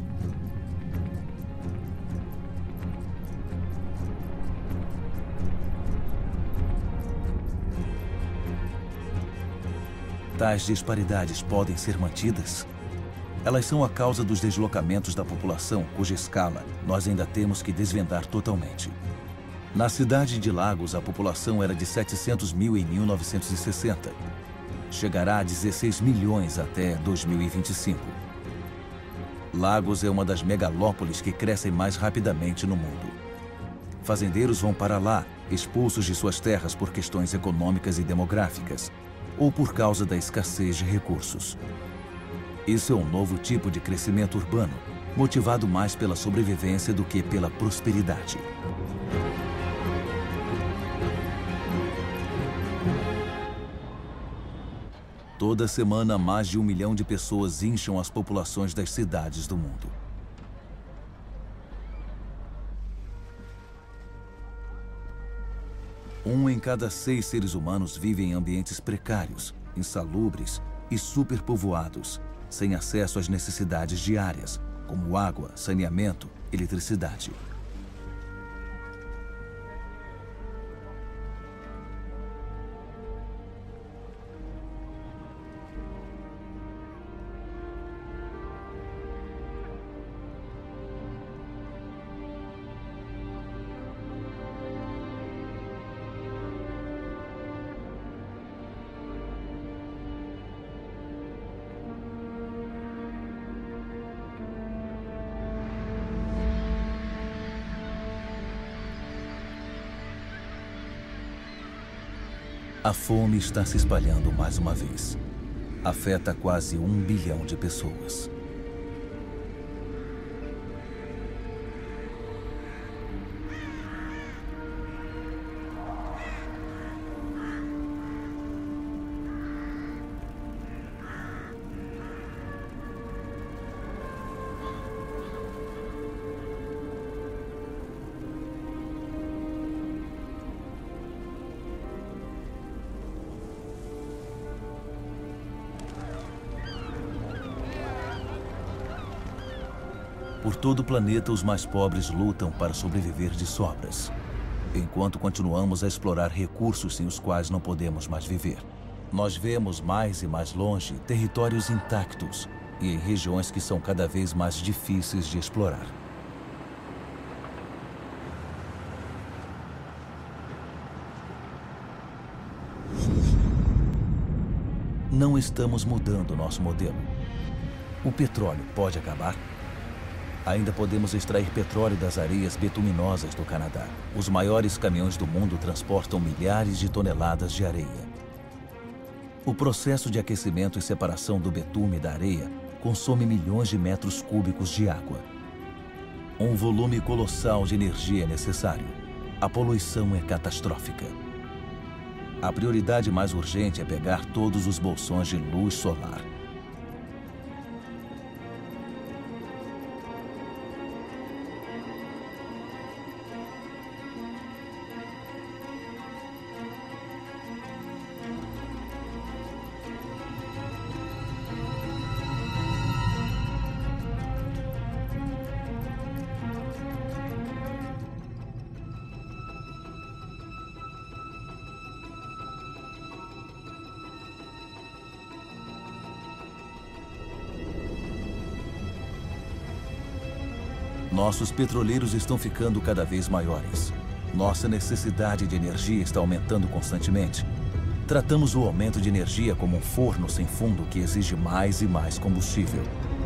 Tais disparidades podem ser mantidas? Elas são a causa dos deslocamentos da população, cuja escala nós ainda temos que desvendar totalmente. Na cidade de Lagos, a população era de 700 mil em 1960. Chegará a 16 milhões até 2025. Lagos é uma das megalópolis que crescem mais rapidamente no mundo. Fazendeiros vão para lá, expulsos de suas terras por questões econômicas e demográficas, ou por causa da escassez de recursos. Isso é um novo tipo de crescimento urbano, motivado mais pela sobrevivência do que pela prosperidade. Toda semana, mais de 1 milhão de pessoas incham as populações das cidades do mundo. Um em cada 6 seres humanos vive em ambientes precários, insalubres e superpovoados, sem acesso às necessidades diárias, como água, saneamento, eletricidade. A fome está se espalhando mais uma vez. Afeta quase 1 bilhão de pessoas. Por todo o planeta, os mais pobres lutam para sobreviver de sobras, enquanto continuamos a explorar recursos sem os quais não podemos mais viver. Nós vemos mais e mais longe territórios intactos e em regiões que são cada vez mais difíceis de explorar. Não estamos mudando nosso modelo. O petróleo pode acabar? Ainda podemos extrair petróleo das areias betuminosas do Canadá. Os maiores caminhões do mundo transportam milhares de toneladas de areia. O processo de aquecimento e separação do betume da areia consome milhões de metros cúbicos de água. Um volume colossal de energia é necessário. A poluição é catastrófica. A prioridade mais urgente é pegar todos os bolsões de luz solar. Nossos petroleiros estão ficando cada vez maiores. Nossa necessidade de energia está aumentando constantemente. Tratamos o aumento de energia como um forno sem fundo que exige mais e mais combustível.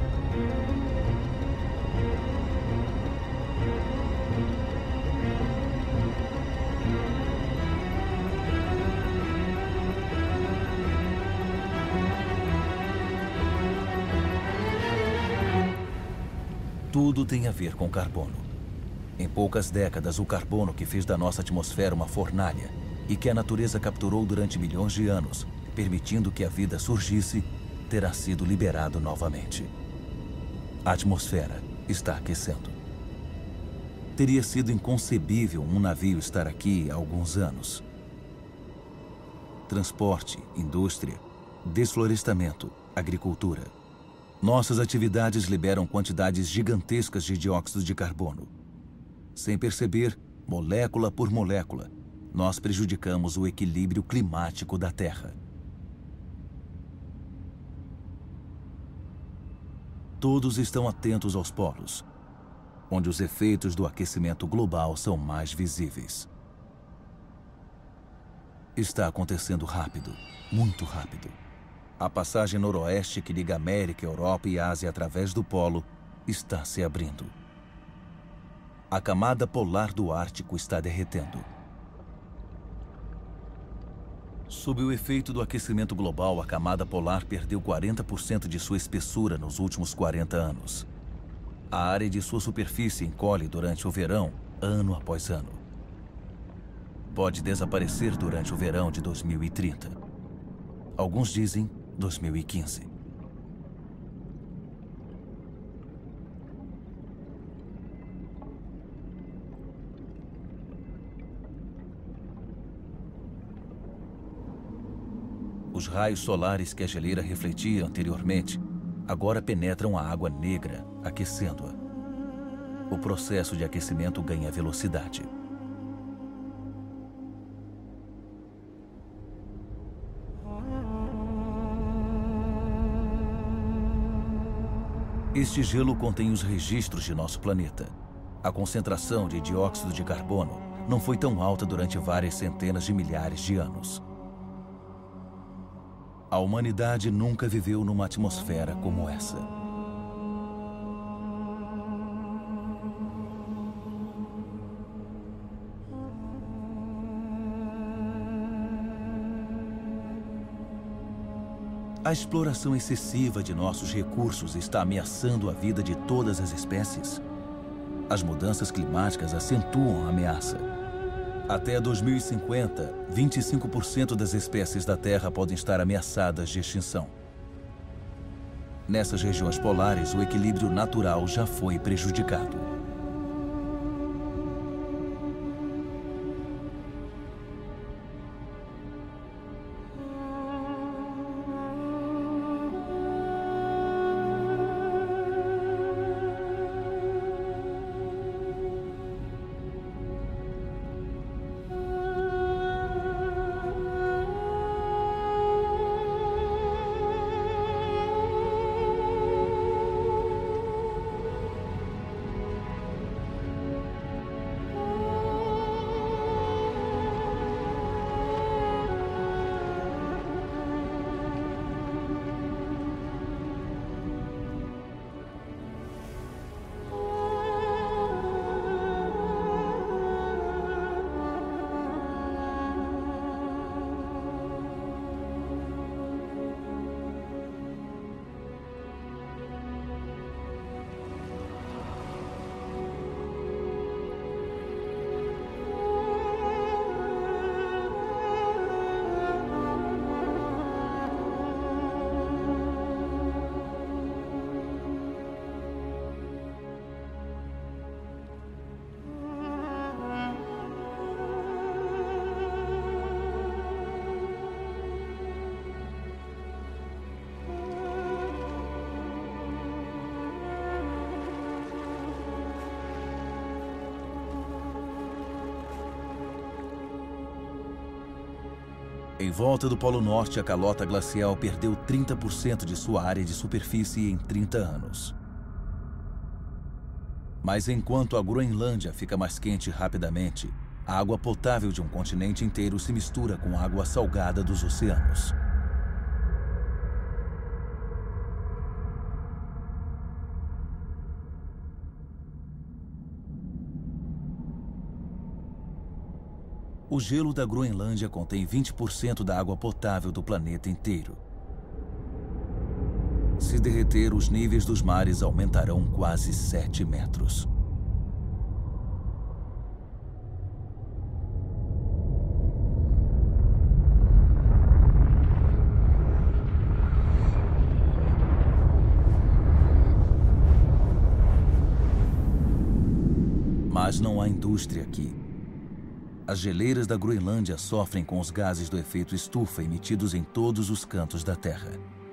Tudo tem a ver com carbono. Em poucas décadas, o carbono que fez da nossa atmosfera uma fornalha e que a natureza capturou durante milhões de anos, permitindo que a vida surgisse, terá sido liberado novamente. A atmosfera está aquecendo. Teria sido inconcebível um navio estar aqui há alguns anos. Transporte, indústria, desflorestamento, agricultura. Nossas atividades liberam quantidades gigantescas de dióxido de carbono. Sem perceber, molécula por molécula, nós prejudicamos o equilíbrio climático da Terra. Todos estão atentos aos polos, onde os efeitos do aquecimento global são mais visíveis. Está acontecendo rápido, muito rápido. A passagem noroeste que liga América, Europa e Ásia através do polo está se abrindo. A camada polar do Ártico está derretendo. Sob o efeito do aquecimento global, a camada polar perdeu 40% de sua espessura nos últimos 40 anos. A área de sua superfície encolhe durante o verão, ano após ano. Pode desaparecer durante o verão de 2030. Alguns dizem 2015. Os raios solares que a geleira refletia anteriormente agora penetram a água negra, aquecendo-a. O processo de aquecimento ganha velocidade. Este gelo contém os registros de nosso planeta. A concentração de dióxido de carbono não foi tão alta durante várias centenas de milhares de anos. A humanidade nunca viveu numa atmosfera como essa. A exploração excessiva de nossos recursos está ameaçando a vida de todas as espécies. As mudanças climáticas acentuam a ameaça. Até 2050, 25% das espécies da Terra podem estar ameaçadas de extinção. Nessas regiões polares, o equilíbrio natural já foi prejudicado. Em volta do Polo Norte, a calota glacial perdeu 30% de sua área de superfície em 30 anos. Mas enquanto a Groenlândia fica mais quente rapidamente, a água potável de um continente inteiro se mistura com a água salgada dos oceanos. O gelo da Groenlândia contém 20% da água potável do planeta inteiro. Se derreter, os níveis dos mares aumentarão quase 7 metros. Mas não há indústria aqui. As geleiras da Groenlândia sofrem com os gases do efeito estufa emitidos em todos os cantos da Terra.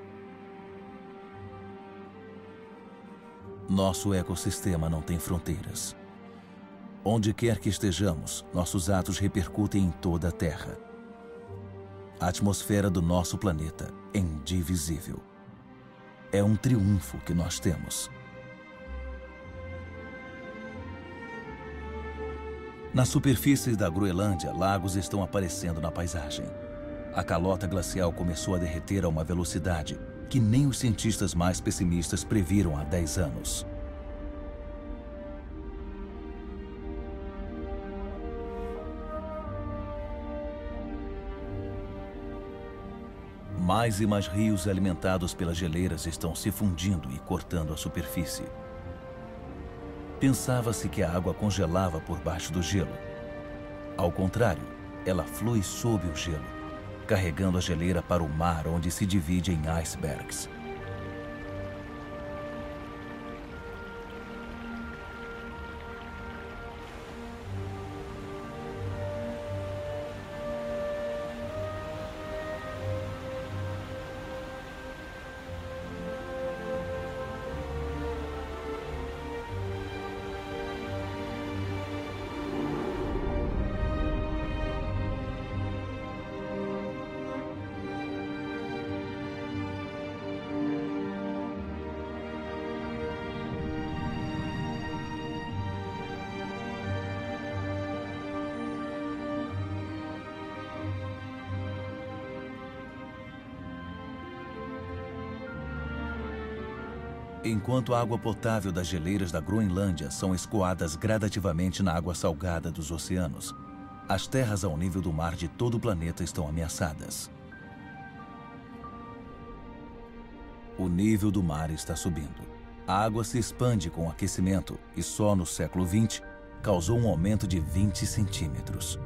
Nosso ecossistema não tem fronteiras. Onde quer que estejamos, nossos atos repercutem em toda a Terra. A atmosfera do nosso planeta é indivisível. É um triunfo que nós temos. Na superfície da Groenlândia, lagos estão aparecendo na paisagem. A calota glacial começou a derreter a uma velocidade que nem os cientistas mais pessimistas previram há 10 anos. Mais e mais rios alimentados pelas geleiras estão se fundindo e cortando a superfície. Pensava-se que a água congelava por baixo do gelo. Ao contrário, ela flui sob o gelo, carregando a geleira para o mar, onde se divide em icebergs. Enquanto a água potável das geleiras da Groenlândia são escoadas gradativamente na água salgada dos oceanos, as terras ao nível do mar de todo o planeta estão ameaçadas. O nível do mar está subindo. A água se expande com o aquecimento e só no século XX causou um aumento de 20 centímetros.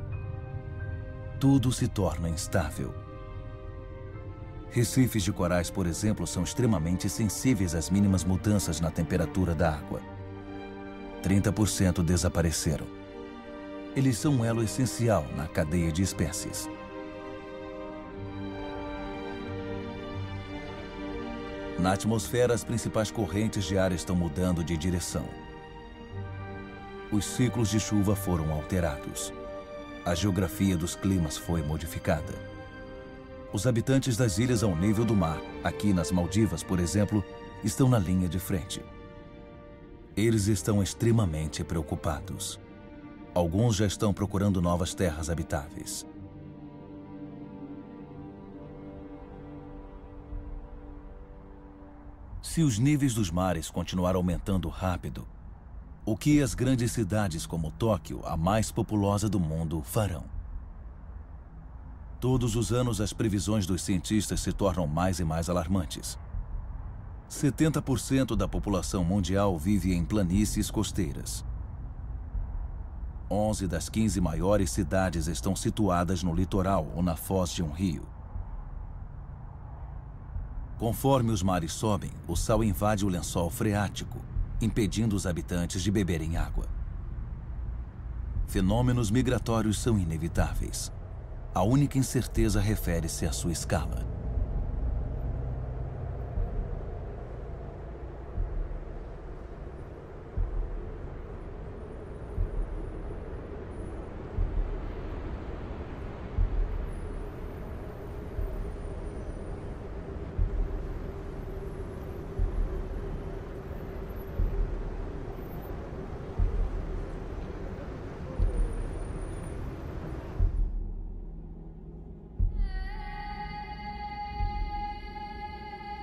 Tudo se torna instável. Recifes de corais, por exemplo, são extremamente sensíveis às mínimas mudanças na temperatura da água. 30% desapareceram. Eles são um elo essencial na cadeia de espécies. Na atmosfera, as principais correntes de ar estão mudando de direção. Os ciclos de chuva foram alterados. A geografia dos climas foi modificada. Os habitantes das ilhas ao nível do mar, aqui nas Maldivas, por exemplo, estão na linha de frente. Eles estão extremamente preocupados. Alguns já estão procurando novas terras habitáveis. Se os níveis dos mares continuar aumentando rápido, o que as grandes cidades como Tóquio, a mais populosa do mundo, farão? Todos os anos, as previsões dos cientistas se tornam mais e mais alarmantes. 70% da população mundial vive em planícies costeiras. 11 das 15 maiores cidades estão situadas no litoral ou na foz de um rio. Conforme os mares sobem, o sal invade o lençol freático, impedindo os habitantes de beberem água. Fenômenos migratórios são inevitáveis. A única incerteza refere-se à sua escala.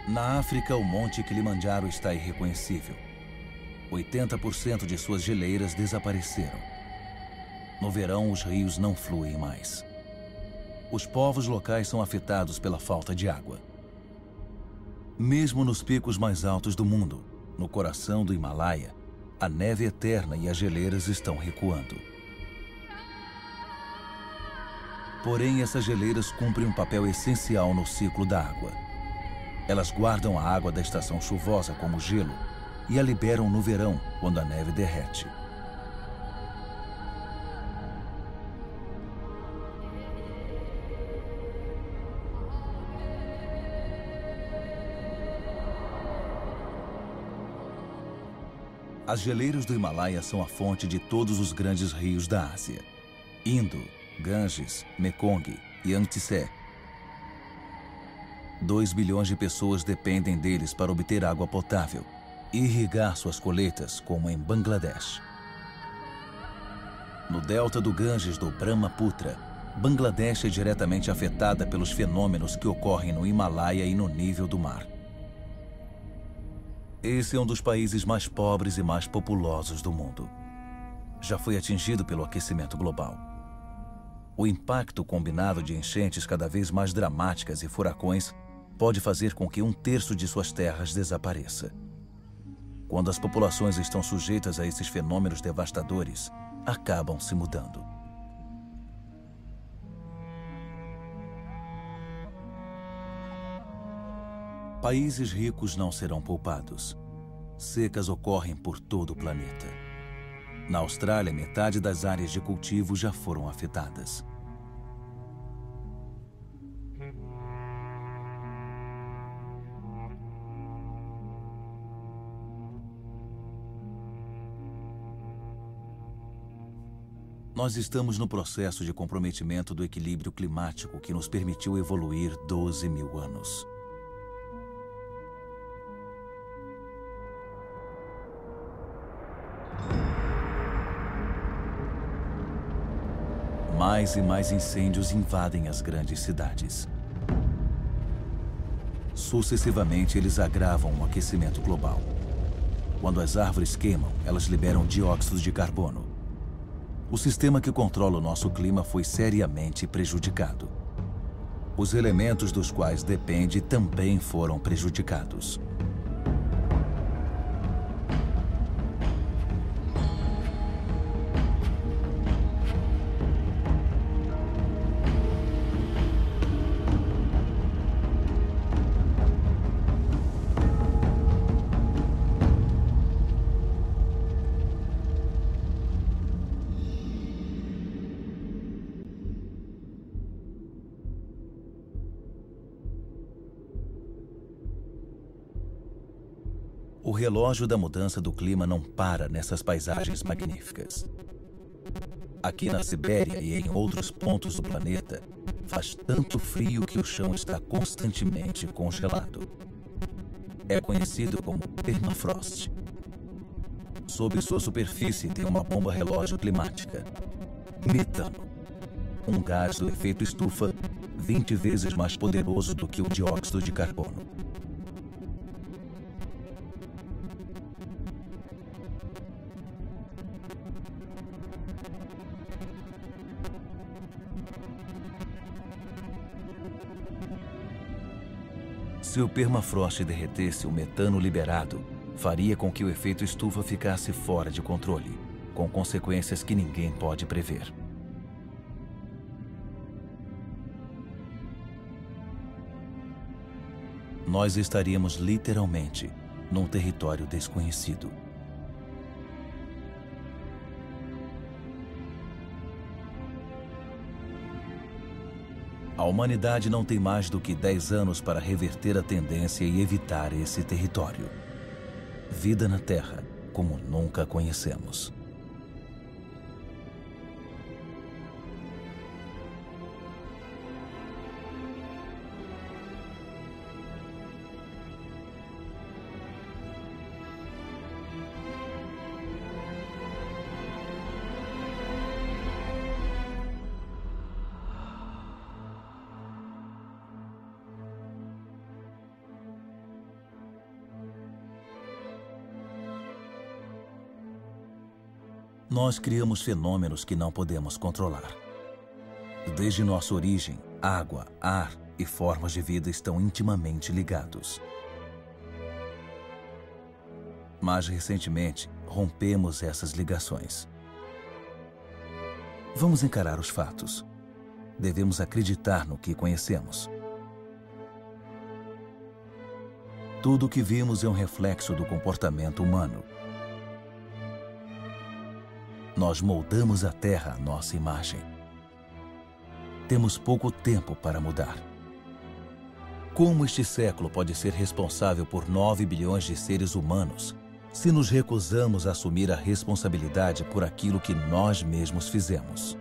Na África, o Monte Kilimanjaro está irreconhecível. 80% de suas geleiras desapareceram. No verão, os rios não fluem mais. Os povos locais são afetados pela falta de água. Mesmo nos picos mais altos do mundo, no coração do Himalaia, a neve eterna e as geleiras estão recuando. Porém, essas geleiras cumprem um papel essencial no ciclo da água. Elas guardam a água da estação chuvosa como gelo e a liberam no verão, quando a neve derrete. As geleiras do Himalaia são a fonte de todos os grandes rios da Ásia: Indo, Ganges, Mekong e Yangtze. 2 bilhões de pessoas dependem deles para obter água potável e irrigar suas colheitas, como em Bangladesh. No delta do Ganges do Brahmaputra, Bangladesh é diretamente afetada pelos fenômenos que ocorrem no Himalaia e no nível do mar. Esse é um dos países mais pobres e mais populosos do mundo. Já foi atingido pelo aquecimento global. O impacto combinado de enchentes cada vez mais dramáticas e furacões pode fazer com que 1/3 de suas terras desapareça. Quando as populações estão sujeitas a esses fenômenos devastadores, acabam se mudando. Países ricos não serão poupados. Secas ocorrem por todo o planeta. Na Austrália, metade das áreas de cultivo já foram afetadas. Nós estamos no processo de comprometimento do equilíbrio climático que nos permitiu evoluir 12 mil anos. Mais e mais incêndios invadem as grandes cidades. Sucessivamente, eles agravam o aquecimento global. Quando as árvores queimam, elas liberam dióxido de carbono. O sistema que controla o nosso clima foi seriamente prejudicado. Os elementos dos quais depende também foram prejudicados. O relógio da mudança do clima não para nessas paisagens magníficas. Aqui na Sibéria e em outros pontos do planeta, faz tanto frio que o chão está constantemente congelado. É conhecido como permafrost. Sob sua superfície tem uma bomba relógio climática: metano, um gás do efeito estufa 20 vezes mais poderoso do que o dióxido de carbono. Se o permafrost derretesse, o metano liberado faria com que o efeito estufa ficasse fora de controle, com consequências que ninguém pode prever. Nós estaríamos literalmente num território desconhecido. A humanidade não tem mais do que 10 anos para reverter a tendência e evitar esse território. Vida na Terra, como nunca a conhecemos. Nós criamos fenômenos que não podemos controlar. Desde nossa origem, água, ar e formas de vida estão intimamente ligados. Mas, recentemente, rompemos essas ligações. Vamos encarar os fatos. Devemos acreditar no que conhecemos. Tudo o que vimos é um reflexo do comportamento humano. Nós moldamos a Terra à nossa imagem. Temos pouco tempo para mudar. Como este século pode ser responsável por 9 bilhões de seres humanos se nos recusamos a assumir a responsabilidade por aquilo que nós mesmos fizemos?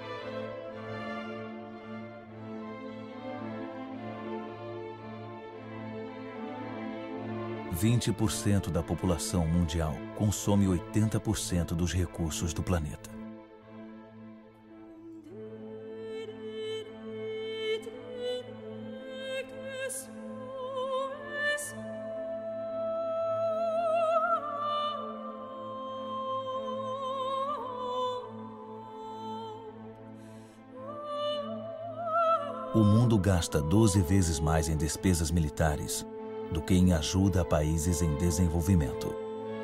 ,20% da população mundial consome 80% dos recursos do planeta. O mundo gasta 12 vezes mais em despesas militares do que em ajuda a países em desenvolvimento.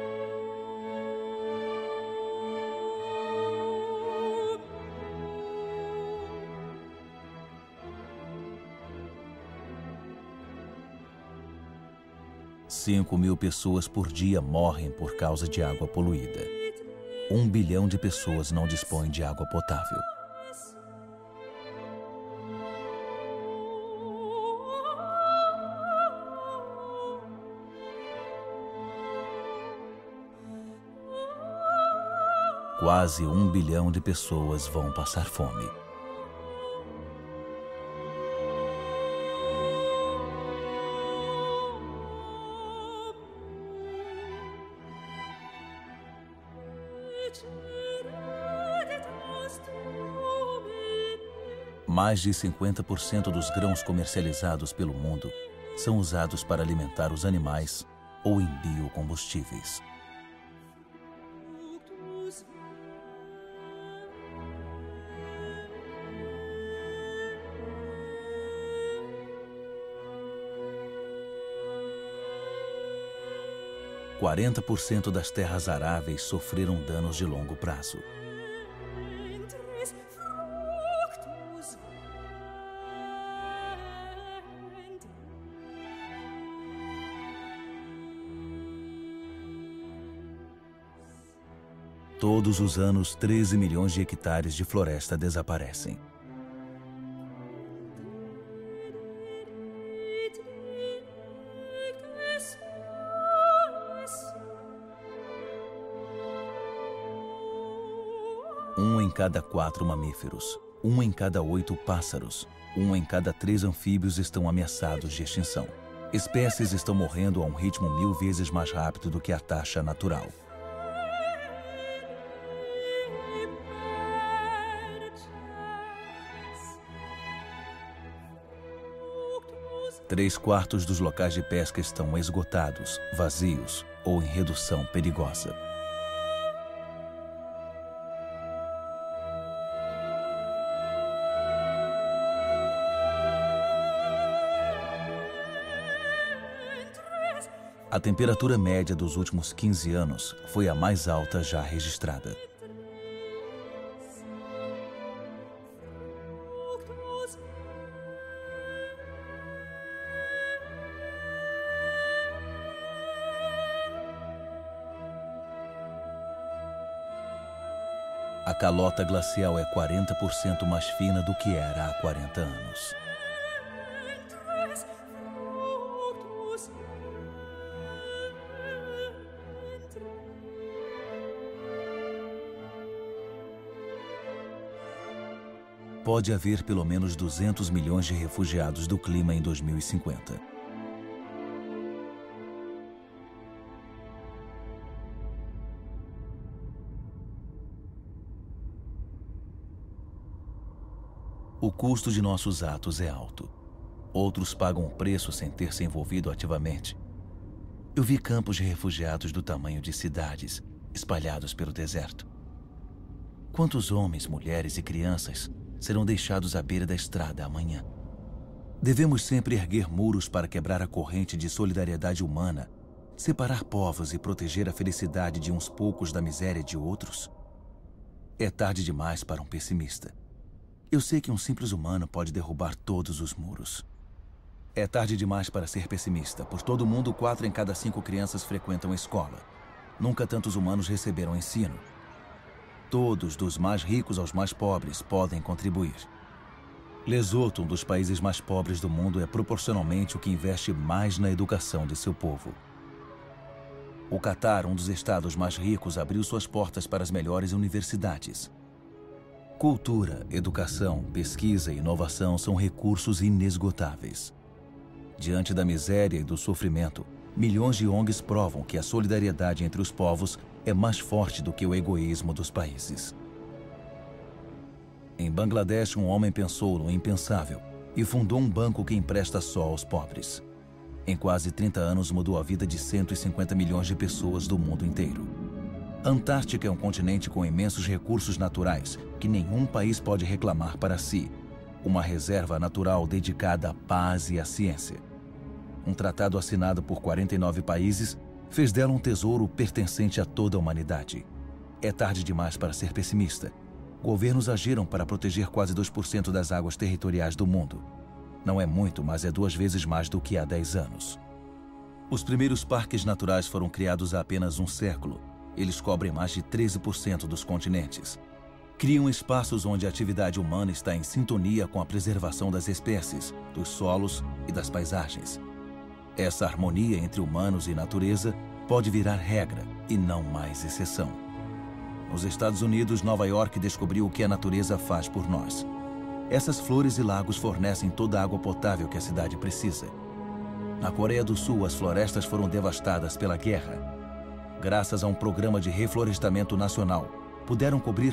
Cinco mil pessoas por dia morrem por causa de água poluída. 1 bilhão de pessoas não dispõem de água potável. Quase 1 bilhão de pessoas vão passar fome. Mais de 50% dos grãos comercializados pelo mundo são usados para alimentar os animais ou em biocombustíveis. ,40% das terras aráveis sofreram danos de longo prazo. Todos os anos, 13 milhões de hectares de floresta desaparecem. Um em cada 4 mamíferos, 1 em cada 8 pássaros, 1 em cada 3 anfíbios estão ameaçados de extinção. Espécies estão morrendo a um ritmo 1000 vezes mais rápido do que a taxa natural. Três quartos dos locais de pesca estão esgotados, vazios ou em redução perigosa. A temperatura média dos últimos 15 anos foi a mais alta já registrada. A calota glacial é 40% mais fina do que era há 40 anos. Pode haver pelo menos 200 milhões de refugiados do clima em 2050. O custo de nossos atos é alto. Outros pagam um preço sem ter se envolvido ativamente. Eu vi campos de refugiados do tamanho de cidades, espalhados pelo deserto. Quantos homens, mulheres e crianças serão deixados à beira da estrada amanhã? Devemos sempre erguer muros para quebrar a corrente de solidariedade humana, separar povos e proteger a felicidade de uns poucos da miséria de outros? É tarde demais para um pessimista. Eu sei que um simples humano pode derrubar todos os muros. É tarde demais para ser pessimista. Por todo o mundo, 4 em cada 5 crianças frequentam a escola. Nunca tantos humanos receberam ensino. Todos, dos mais ricos aos mais pobres, podem contribuir. Lesoto, um dos países mais pobres do mundo, é proporcionalmente o que investe mais na educação de seu povo. O Catar, um dos estados mais ricos, abriu suas portas para as melhores universidades. Cultura, educação, pesquisa e inovação são recursos inesgotáveis. Diante da miséria e do sofrimento, milhões de ONGs provam que a solidariedade entre os povos é mais forte do que o egoísmo dos países. Em Bangladesh, um homem pensou no impensável e fundou um banco que empresta só aos pobres. Em quase 30 anos, mudou a vida de 150 milhões de pessoas do mundo inteiro. A Antártica é um continente com imensos recursos naturais que nenhum país pode reclamar para si. Uma reserva natural dedicada à paz e à ciência. Um tratado assinado por 49 países fez dela um tesouro pertencente a toda a humanidade. É tarde demais para ser pessimista. Governos agiram para proteger quase 2% das águas territoriais do mundo. Não é muito, mas é 2 vezes mais do que há 10 anos. Os primeiros parques naturais foram criados há apenas um século. Eles cobrem mais de 13% dos continentes. Criam espaços onde a atividade humana está em sintonia com a preservação das espécies, dos solos e das paisagens. Essa harmonia entre humanos e natureza pode virar regra e não mais exceção. Nos Estados Unidos, Nova York descobriu o que a natureza faz por nós. Essas flores e lagos fornecem toda a água potável que a cidade precisa. Na Coreia do Sul, as florestas foram devastadas pela guerra. Graças a um programa de reflorestamento nacional, puderam cobrir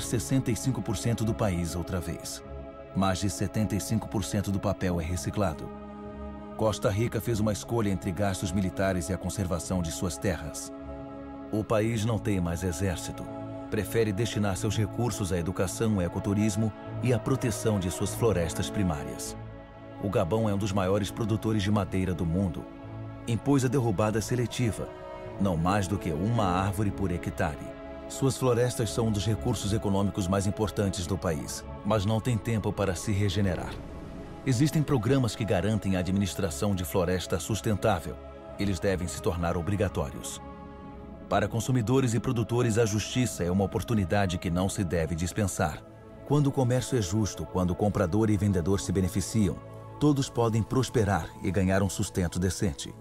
65% do país outra vez. Mais de 75% do papel é reciclado. Costa Rica fez uma escolha entre gastos militares e a conservação de suas terras. O país não tem mais exército. Prefere destinar seus recursos à educação, ao ecoturismo e à proteção de suas florestas primárias. O Gabão é um dos maiores produtores de madeira do mundo. Impôs a derrubada seletiva, não mais do que uma árvore por hectare. Suas florestas são um dos recursos econômicos mais importantes do país, mas não tem tempo para se regenerar. Existem programas que garantem a administração de floresta sustentável. Eles devem se tornar obrigatórios. Para consumidores e produtores, a justiça é uma oportunidade que não se deve dispensar. Quando o comércio é justo, quando o comprador e vendedor se beneficiam, todos podem prosperar e ganhar um sustento decente.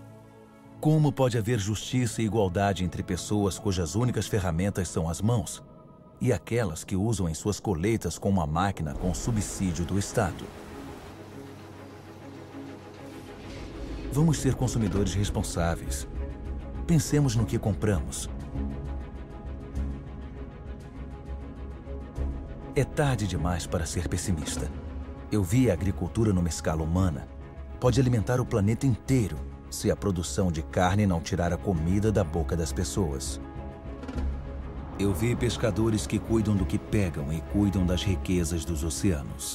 Como pode haver justiça e igualdade entre pessoas cujas únicas ferramentas são as mãos e aquelas que usam em suas colheitas com uma máquina com subsídio do Estado? Vamos ser consumidores responsáveis. Pensemos no que compramos. É tarde demais para ser pessimista. Eu vi a agricultura numa escala humana. Pode alimentar o planeta inteiro se a produção de carne não tirar a comida da boca das pessoas. Eu vi pescadores que cuidam do que pegam e cuidam das riquezas dos oceanos.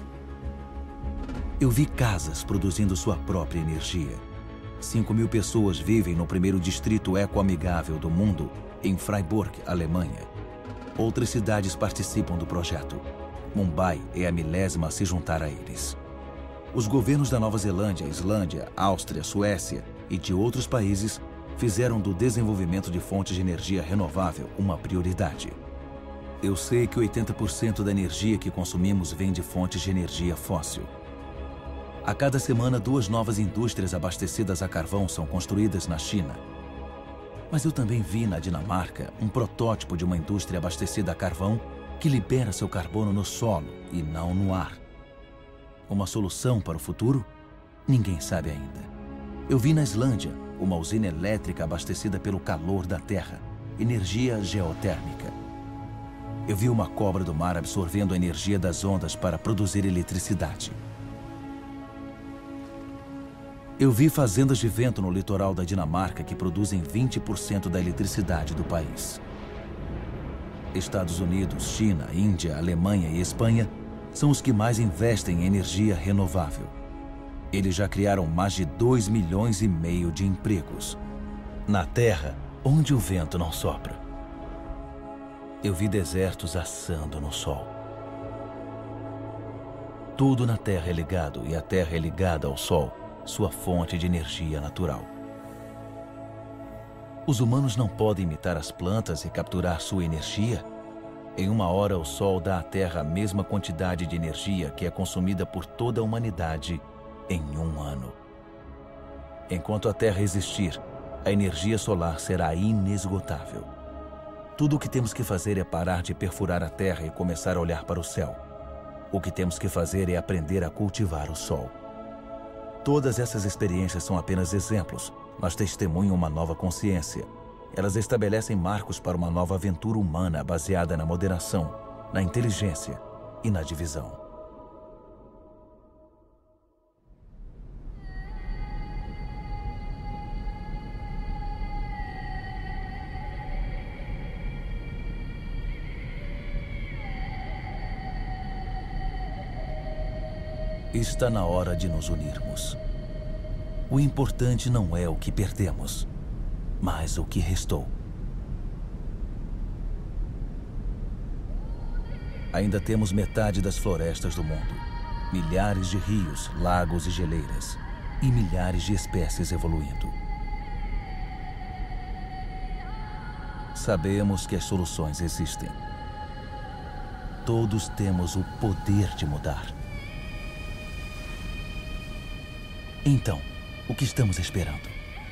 Eu vi casas produzindo sua própria energia. 5.000 pessoas vivem no primeiro distrito ecoamigável do mundo, em Freiburg, Alemanha. Outras cidades participam do projeto. Mumbai é a 1000ª a se juntar a eles. Os governos da Nova Zelândia, Islândia, Áustria, Suécia e de outros países fizeram do desenvolvimento de fontes de energia renovável uma prioridade. Eu sei que 80% da energia que consumimos vem de fontes de energia fóssil. A cada semana, 2 novas indústrias abastecidas a carvão são construídas na China. Mas eu também vi na Dinamarca um protótipo de uma indústria abastecida a carvão que libera seu carbono no solo e não no ar. Uma solução para o futuro? Ninguém sabe ainda. Eu vi na Islândia uma usina elétrica abastecida pelo calor da terra, energia geotérmica. Eu vi uma cobra do mar absorvendo a energia das ondas para produzir eletricidade. Eu vi fazendas de vento no litoral da Dinamarca que produzem 20% da eletricidade do país. Estados Unidos, China, Índia, Alemanha e Espanha são os que mais investem em energia renovável. Eles já criaram mais de 2,5 milhões de empregos. Na Terra, onde o vento não sopra. Eu vi desertos assando no sol. Tudo na Terra é ligado e a Terra é ligada ao Sol, sua fonte de energia natural. Os humanos não podem imitar as plantas e capturar sua energia? Em uma hora, o Sol dá à Terra a mesma quantidade de energia que é consumida por toda a humanidade em um ano. Enquanto a Terra existir, a energia solar será inesgotável. Tudo o que temos que fazer é parar de perfurar a Terra e começar a olhar para o céu. O que temos que fazer é aprender a cultivar o Sol. Todas essas experiências são apenas exemplos, mas testemunham uma nova consciência. Elas estabelecem marcos para uma nova aventura humana baseada na moderação, na inteligência e na divisão. Está na hora de nos unirmos. O importante não é o que perdemos, mas o que restou. Ainda temos metade das florestas do mundo, milhares de rios, lagos e geleiras, e milhares de espécies evoluindo. Sabemos que as soluções existem. Todos temos o poder de mudar. Então, o que estamos esperando?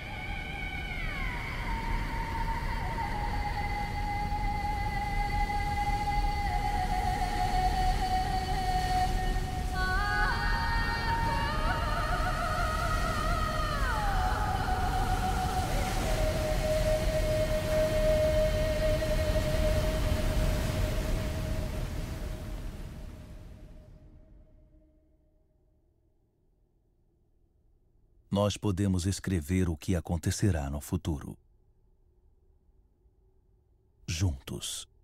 Nós podemos escrever o que acontecerá no futuro. Juntos.